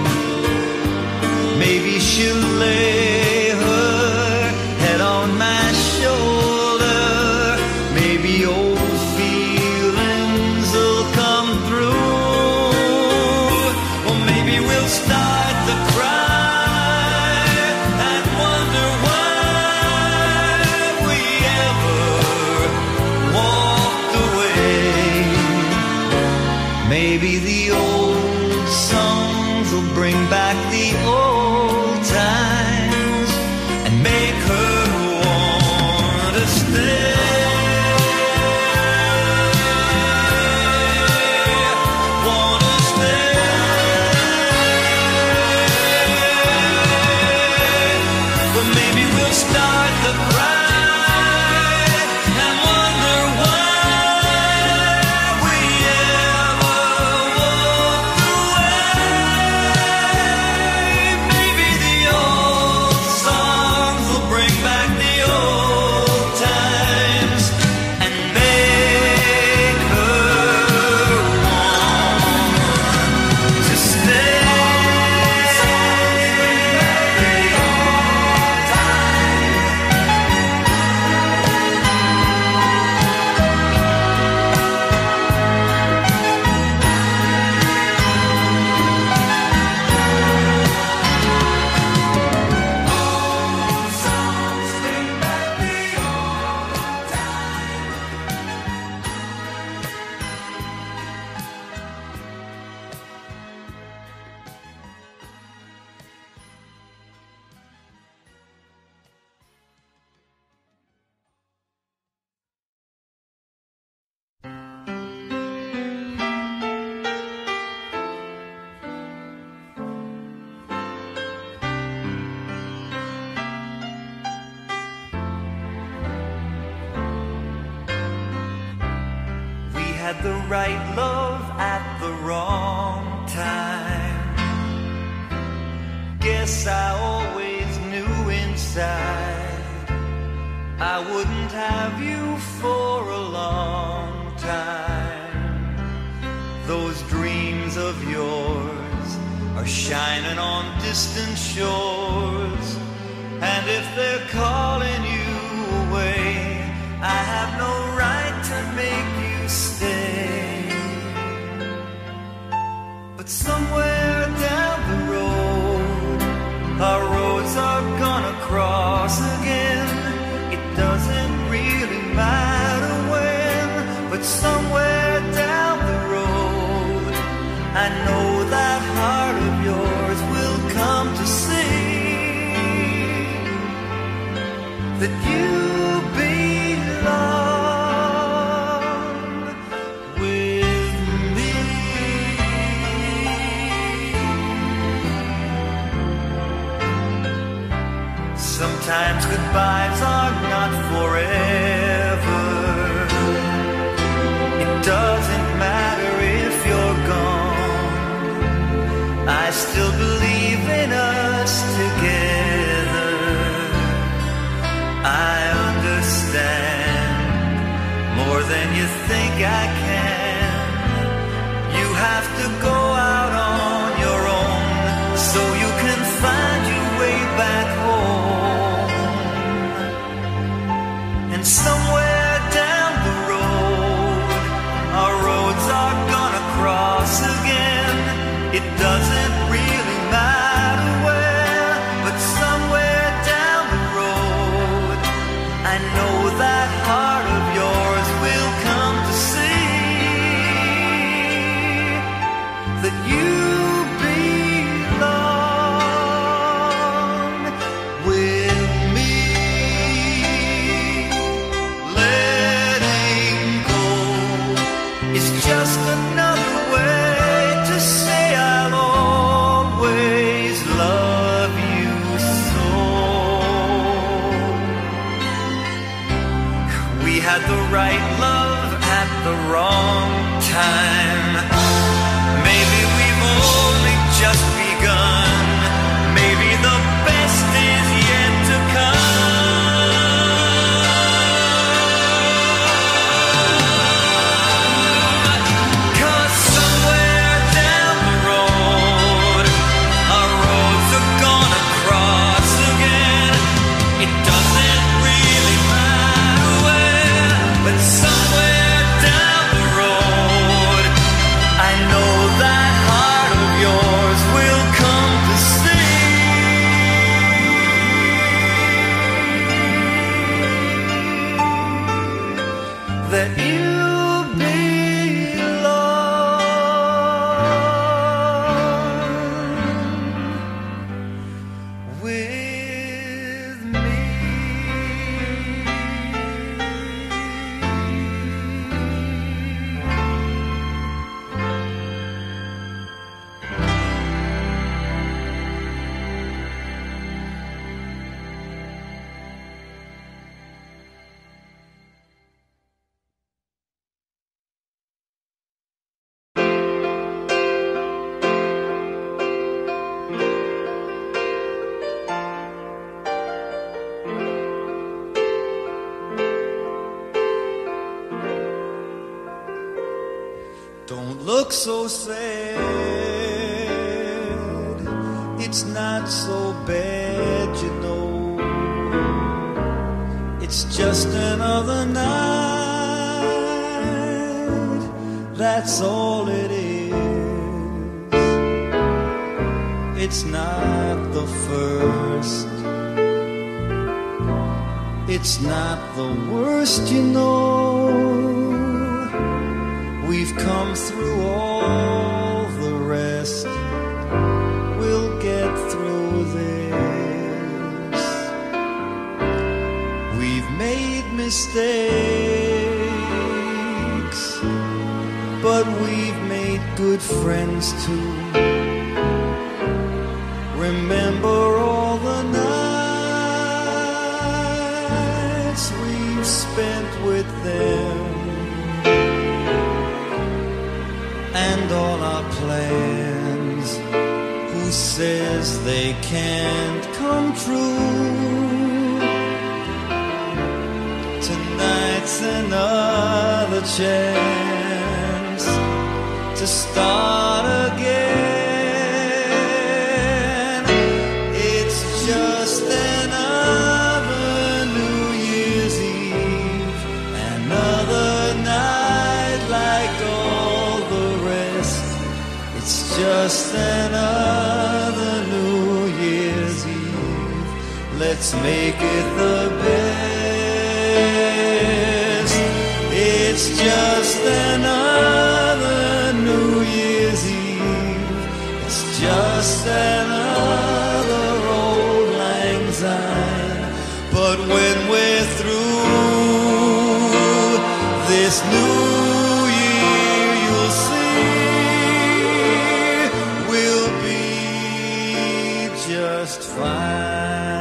Maybe she'll lay her head on my shoulder. Maybe old feelings will come through. Or maybe we'll start to cry and wonder why we ever walked away. Maybe the old songs will bring back the old times and make her want to stay. Wanna stay. But maybe we'll start to cry and wonder why we ever walked away. Maybe the old songs will bring back the old times and make her want to stay. We had the right love at the wrong time. Guess I always knew inside I wouldn't have you for a long time. Those dreams of yours are shining on distant shores, and if they're calling you away, I have no right to make you stay. but somewhere down the road, I know that heart of yours will come to see that you belong with me. Sometimes goodbyes are not forever. It doesn't matter if you're gone. I still believe in us together. I understand more than you think I can. You have to go out on your own so you can find your way back home. And somewhere down the road, our roads are gonna cross again. It doesn't really matter where, but somewhere down the road, I know that heart of yours will come to see that you belong with me. Letting go is just another way to say I'll always love you so. We had the right love at the wrong time. Maybe we've only just begun. Maybe the best is yet to come. 'Cause somewhere down the road, our roads are gonna cross again. It doesn't really matter where, but somewhere down the road, I know that heart of yours will come to see that you belong with me. Don't look so sad. It's not so bad, you know. It's just another night. That's all it is. It's not the first. It's not the worst, you know. We've come through all the rest. We'll get through this. We've made mistakes, but we've made good friends too. Remember all the nights we've spent with them, and all our plans. Who says they can't come true? Tonight's another chance to start again. It's just another New Year's Eve, another night like all the rest. It's just another New Year's Eve. Let's make it the best. It's It's just another New Year's Eve. It's just another old lang syne. But when we're through this new year, you'll see we'll be just fine.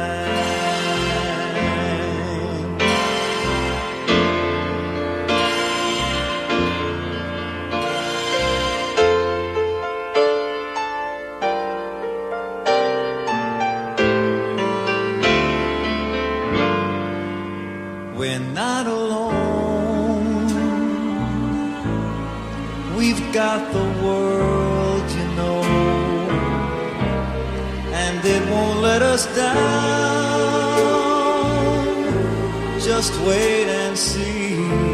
We're not alone. We've got the world, you know, and it won't let us down. Just wait and see,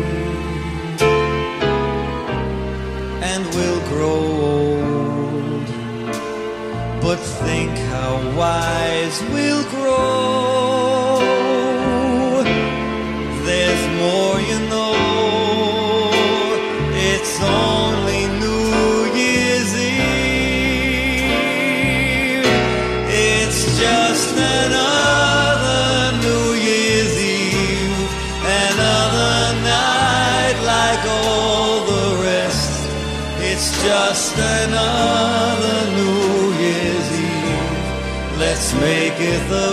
and we'll grow old. But think how wise we'll grow. There's more, you know. It's only New Year's Eve. It's just another New Year's Eve, another night like all the rest. It's just another New Year's Eve. Let's make it the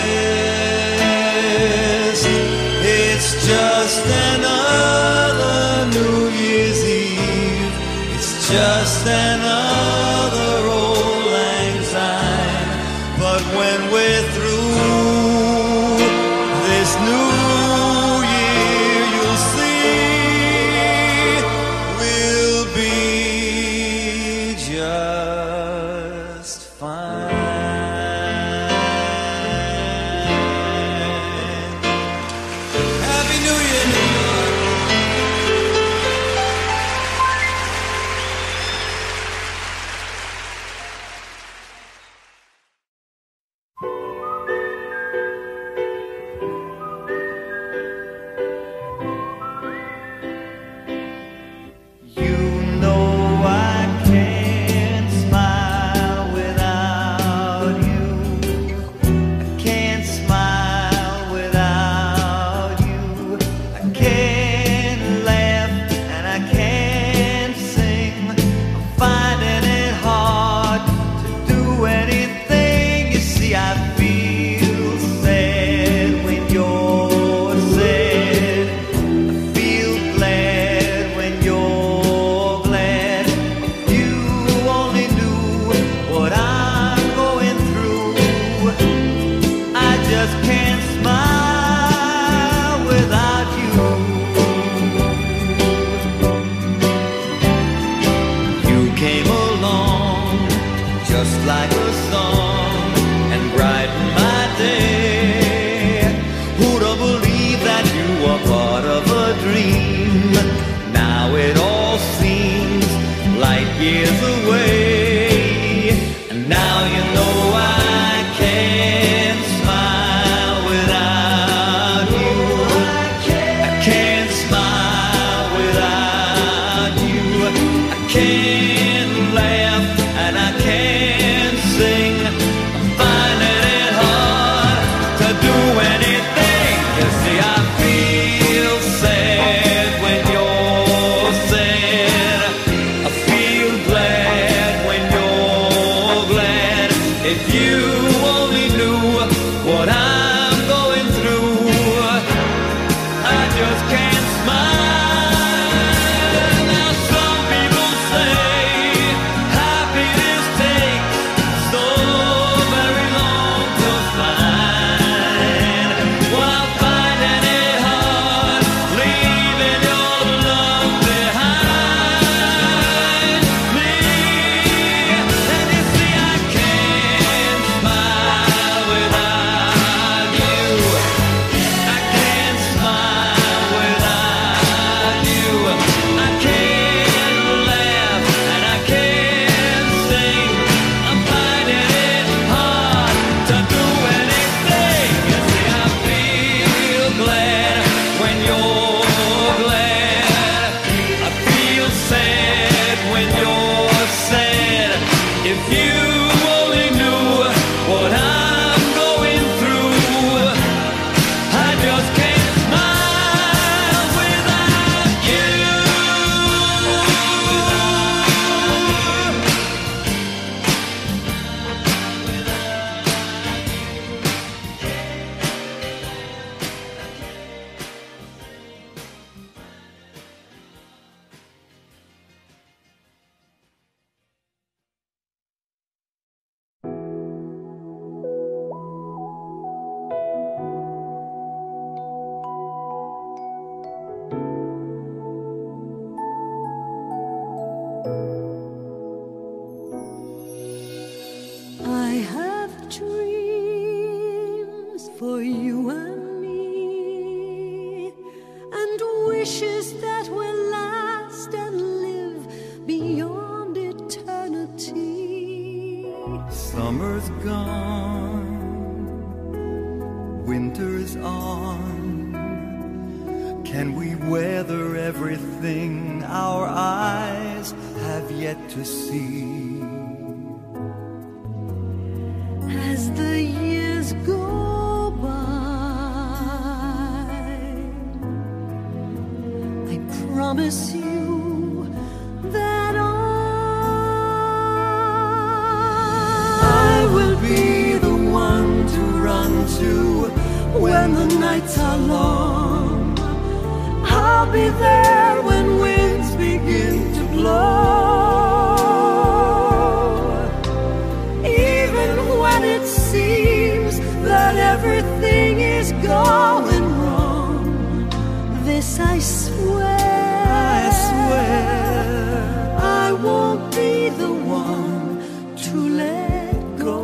best. It's just another New Year's Eve. It's just another old lang syne. But when we're through this new year, you'll see we'll be just fine. Glad for you and me, and wishes that will last and live beyond eternity. Summer's gone, winter is on. Can we weather everything our eyes have yet to see? As the years go by, I promise you that I will be the one to run to when the nights are long. I'll be there when winds begin to blow, even when it seems that everything is going wrong. This I swear, I swear, I won't be the one to let go.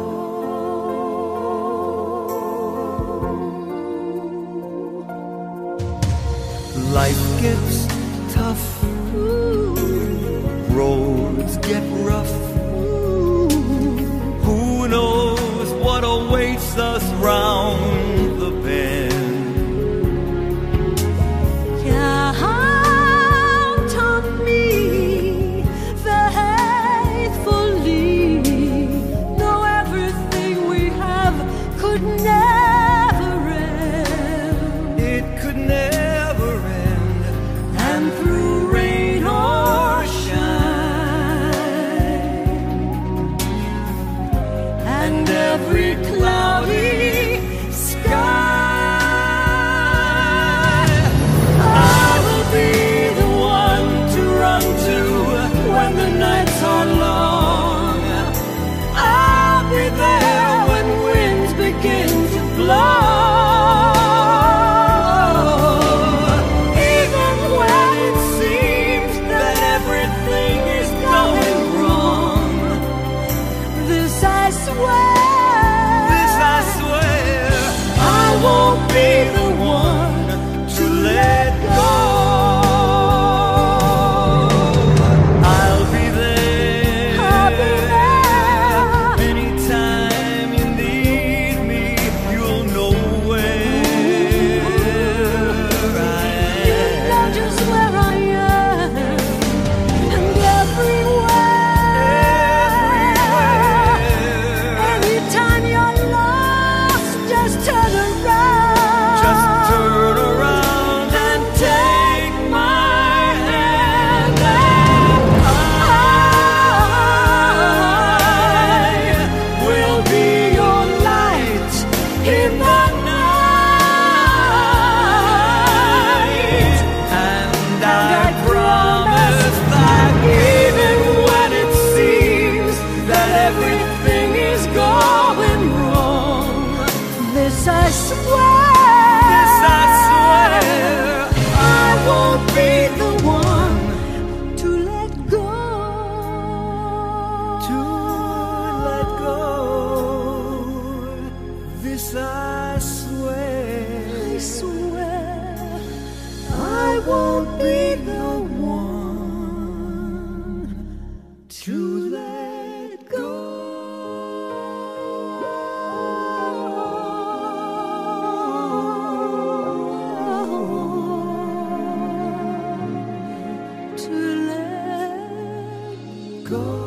Life gets tough, Ooh, roads get rough. ooh. Who knows what awaits us round the bend? Count on me faithfully. Know everything we have could never end. It could never end. And through rain or shine, and every cloudy sky, I will be the one to run to when the nights are long. I'll be there when winds begin to blow, even when it seems that everything is going wrong. This I swear, This I swear, I won't be the one to let go. I'll be there. I'll be there. Anytime you need me, you'll know where I You know am. just where I am, and everywhere. Anytime you're lost, just turn around. Just turn around and take my hand, and I will be your light in the night. And I promise that even when it seems that everything is going wrong, this I swear, This I swear, I won't be the one to let go. to let go. This I swear, I swear, I won't be the one to let go. To let go.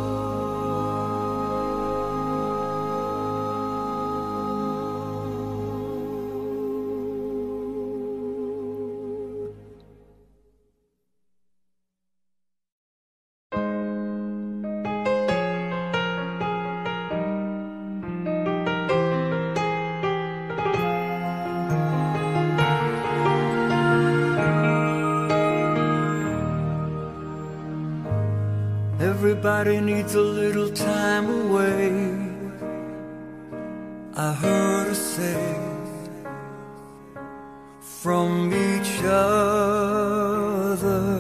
Everybody needs a little time away, I heard her say, from each other.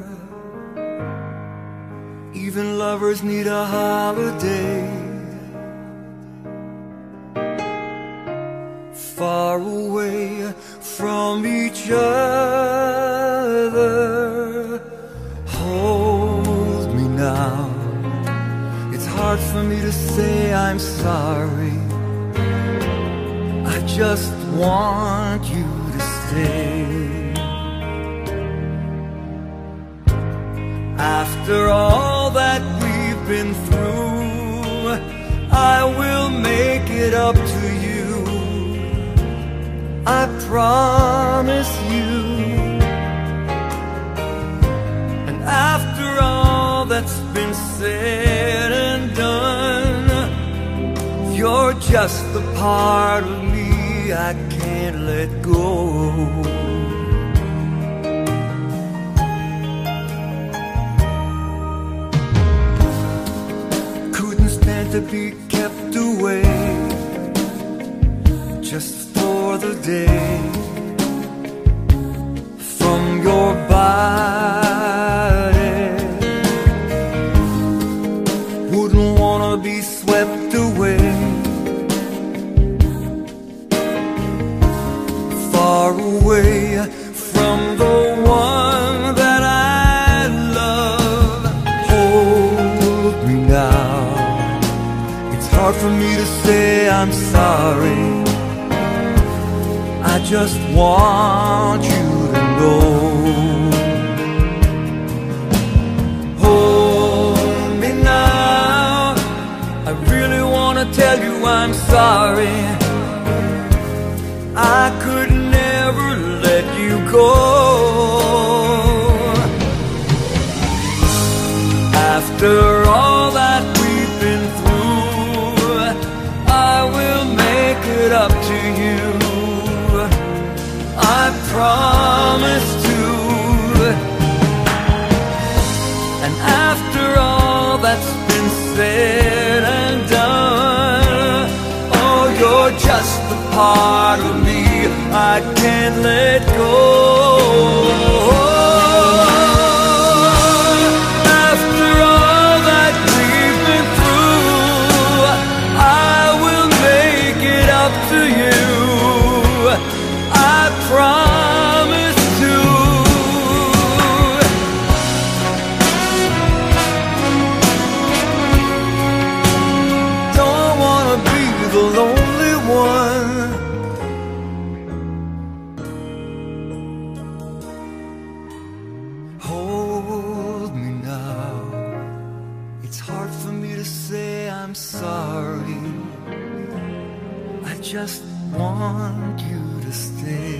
Even lovers need a holiday, far from each other. Hold me now. It's hard for me to say I'm sorry. I just want you to stay. After all that we've been through, I will make it up to you. I promise you. And after all that's been said and done, you're just the part of me I can't let go. Couldn't stand to be kept away just for the day from your body. Wouldn't wanna be swept away far away from the one that I love. Hold me now. It's hard for me to say I'm sorry. I just want you to know. Hold me now. I really want to tell you I'm sorry. I could never let you go. After all that we've been through, I will make it up to you. I promise to. And after all that's been said and done, oh, you're just the part of me I can't let go. After all that we've been through, I will make it up to you. I promise to. Don't wanna be the lonely one. Hold me now. It's hard for me to say I'm sorry. I just want you to stay.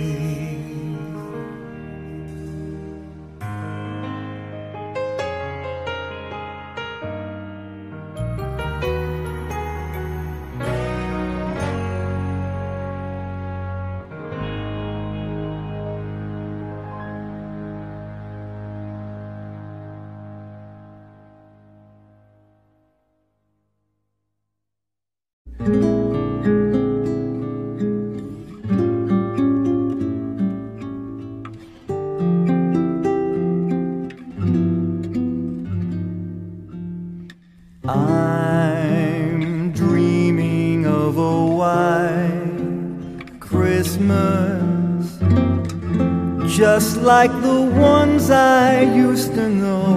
I'm dreaming of a white Christmas, just like the ones I used to know,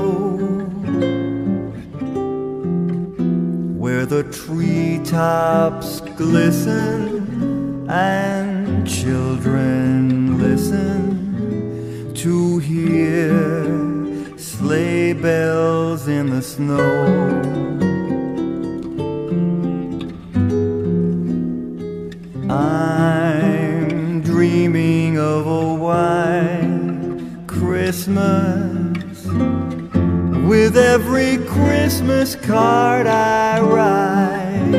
where the treetops glisten and children listen to hear sleigh bells in the snow. I'm dreaming of a white Christmas, with every Christmas card I write.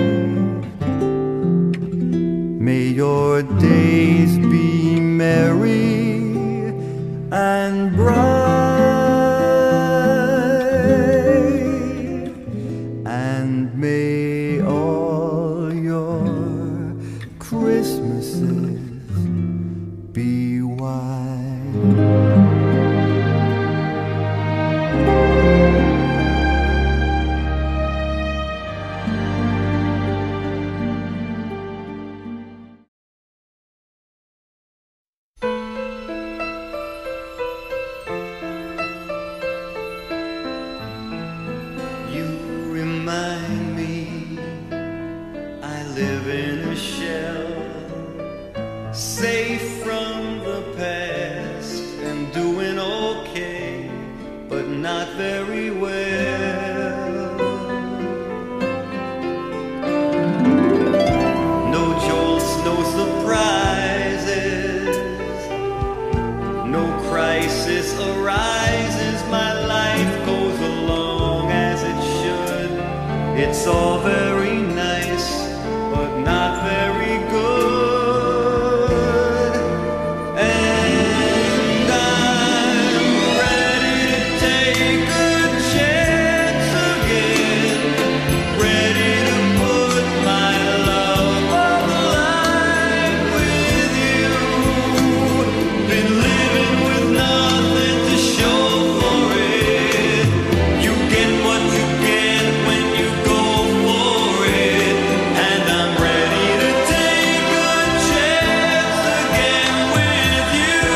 May your days be merry and bright, and may all your Christmases be white. safe from the past and doing okay, but not very well. No jolts, no surprises, no crisis arises. My life goes along as it should. It's all very nice, but not very good. And I'm ready to take a chance again, ready to put my love on the line with you. Been living with nothing to show for it. You get what you get when you go for it. And I'm ready to take a chance again with you.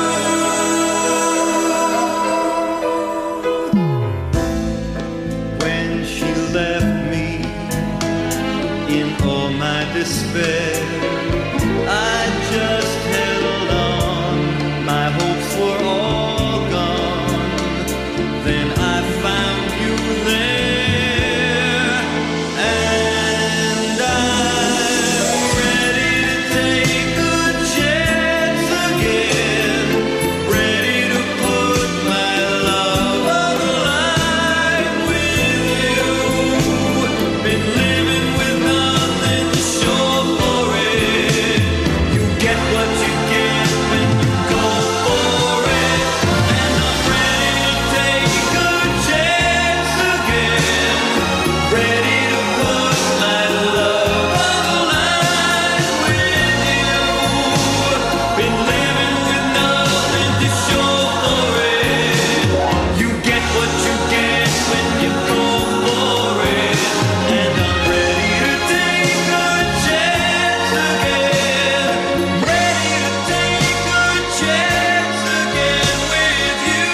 When she left me in all my despair, I just held on. My hopes were all gone. Then I found you there, and I'm ready to take a chance again, ready to put my love on the line with you. Been living with nothing to show for it. You get what you get when you go for it. And I'm ready to take a chance again, ready to put my love on the line with you. Been living with nothing to show for it. You get what you get when you go for it. And I'm ready to take a chance again, ready to take a chance again with you.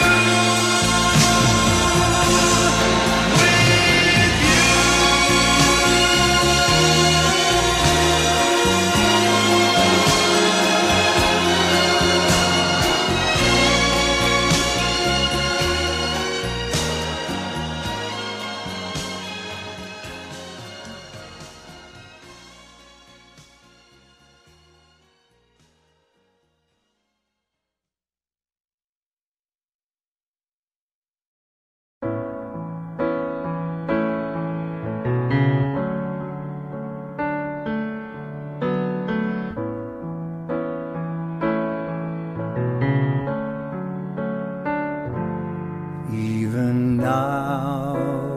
Even now,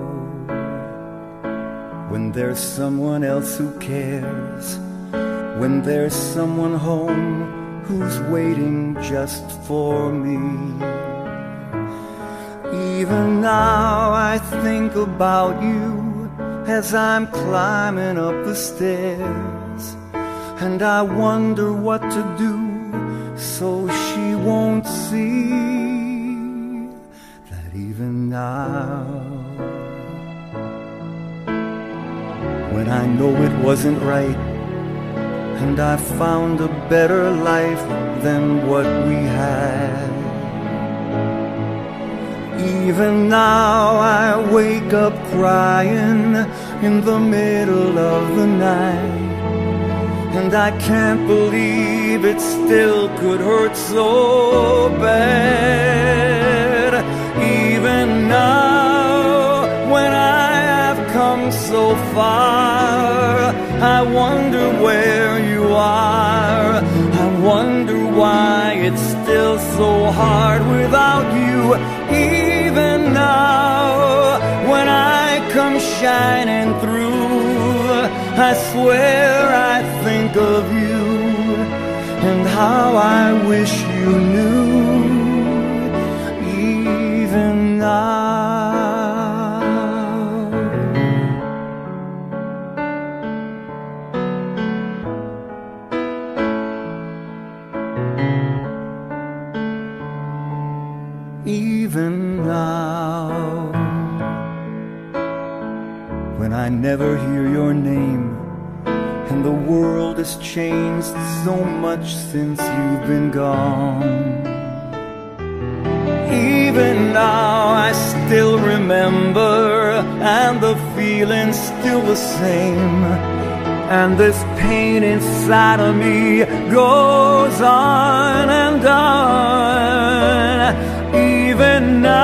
when there's someone else who cares, when there's someone home who's waiting just for me, even now I think about you as I'm climbing up the stairs, and I wonder what to do so she won't see. Even now, when I know it wasn't right, and I found a better life than what we had, even now I wake up crying in the middle of the night, and I can't believe it still could hurt so bad. Even now, when I have come so far, I wonder where you are. I wonder why it's still so hard without you. Even now, when I come shining through, I swear I think of you and how I wish you knew. Even now, even now, when I never hear your name and the world has changed so much since you've been gone. Even now I still remember, and the feeling's still the same, and this pain inside of me goes on and on. Even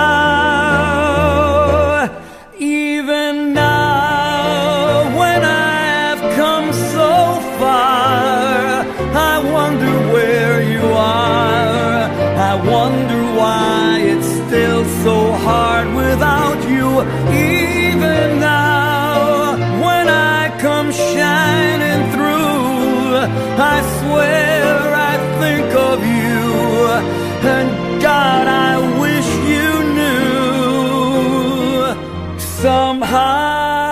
now, even now, when I have come so far, I wonder where you are. I wonder why it's still so hard without you. Even now, when I come shining through, I swear I think of you, and God, I wish you knew somehow.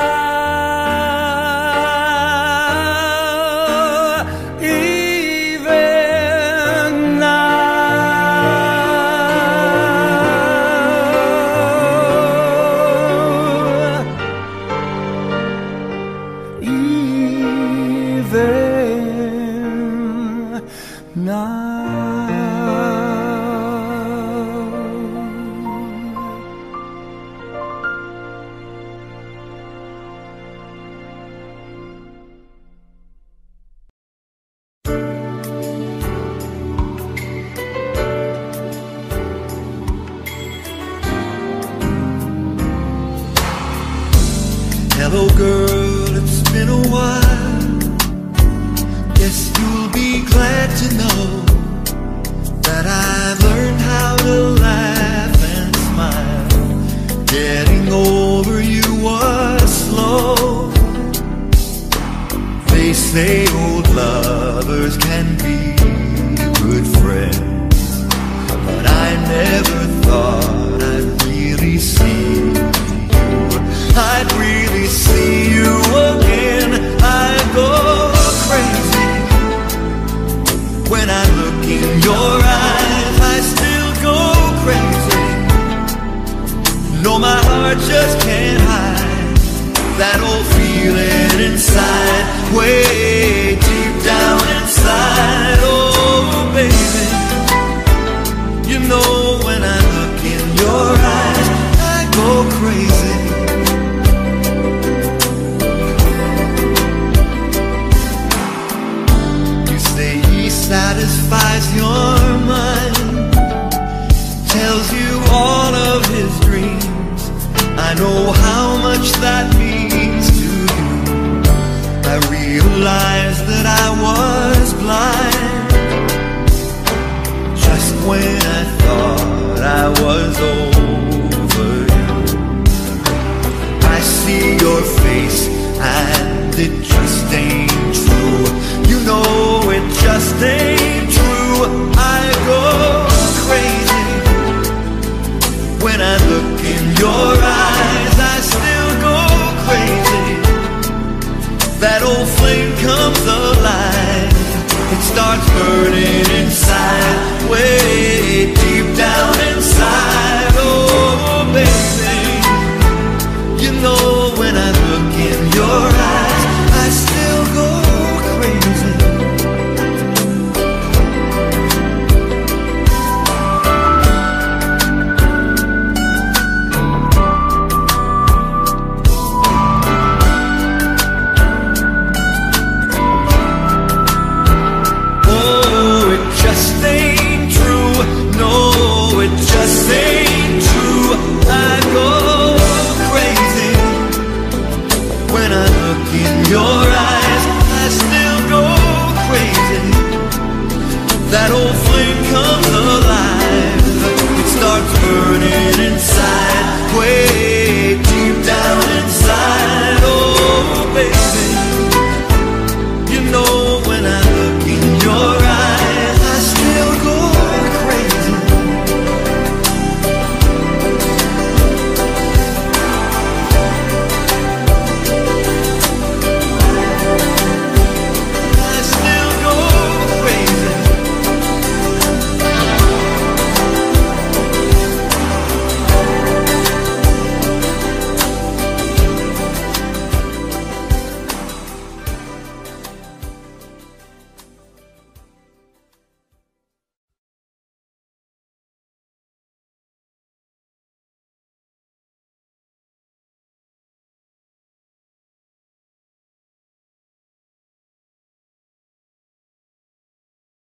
Hello girl, it's been a while. Guess you'll be glad to know that I've learned how to laugh and smile. Getting over you was slow. They say old lovers can be good friends, but I never thought I'd really see I'd really see you again. I go crazy when I look in your eyes. I still go crazy. No, my heart just can't hide that old feeling inside, way deep down inside. Oh, baby, you know when I look in your eyes, I go crazy. Satisfies your mind, tells you all of his dreams. I know how much that means to you. I realized that I was blind just when I thought I was over you. I see your face and it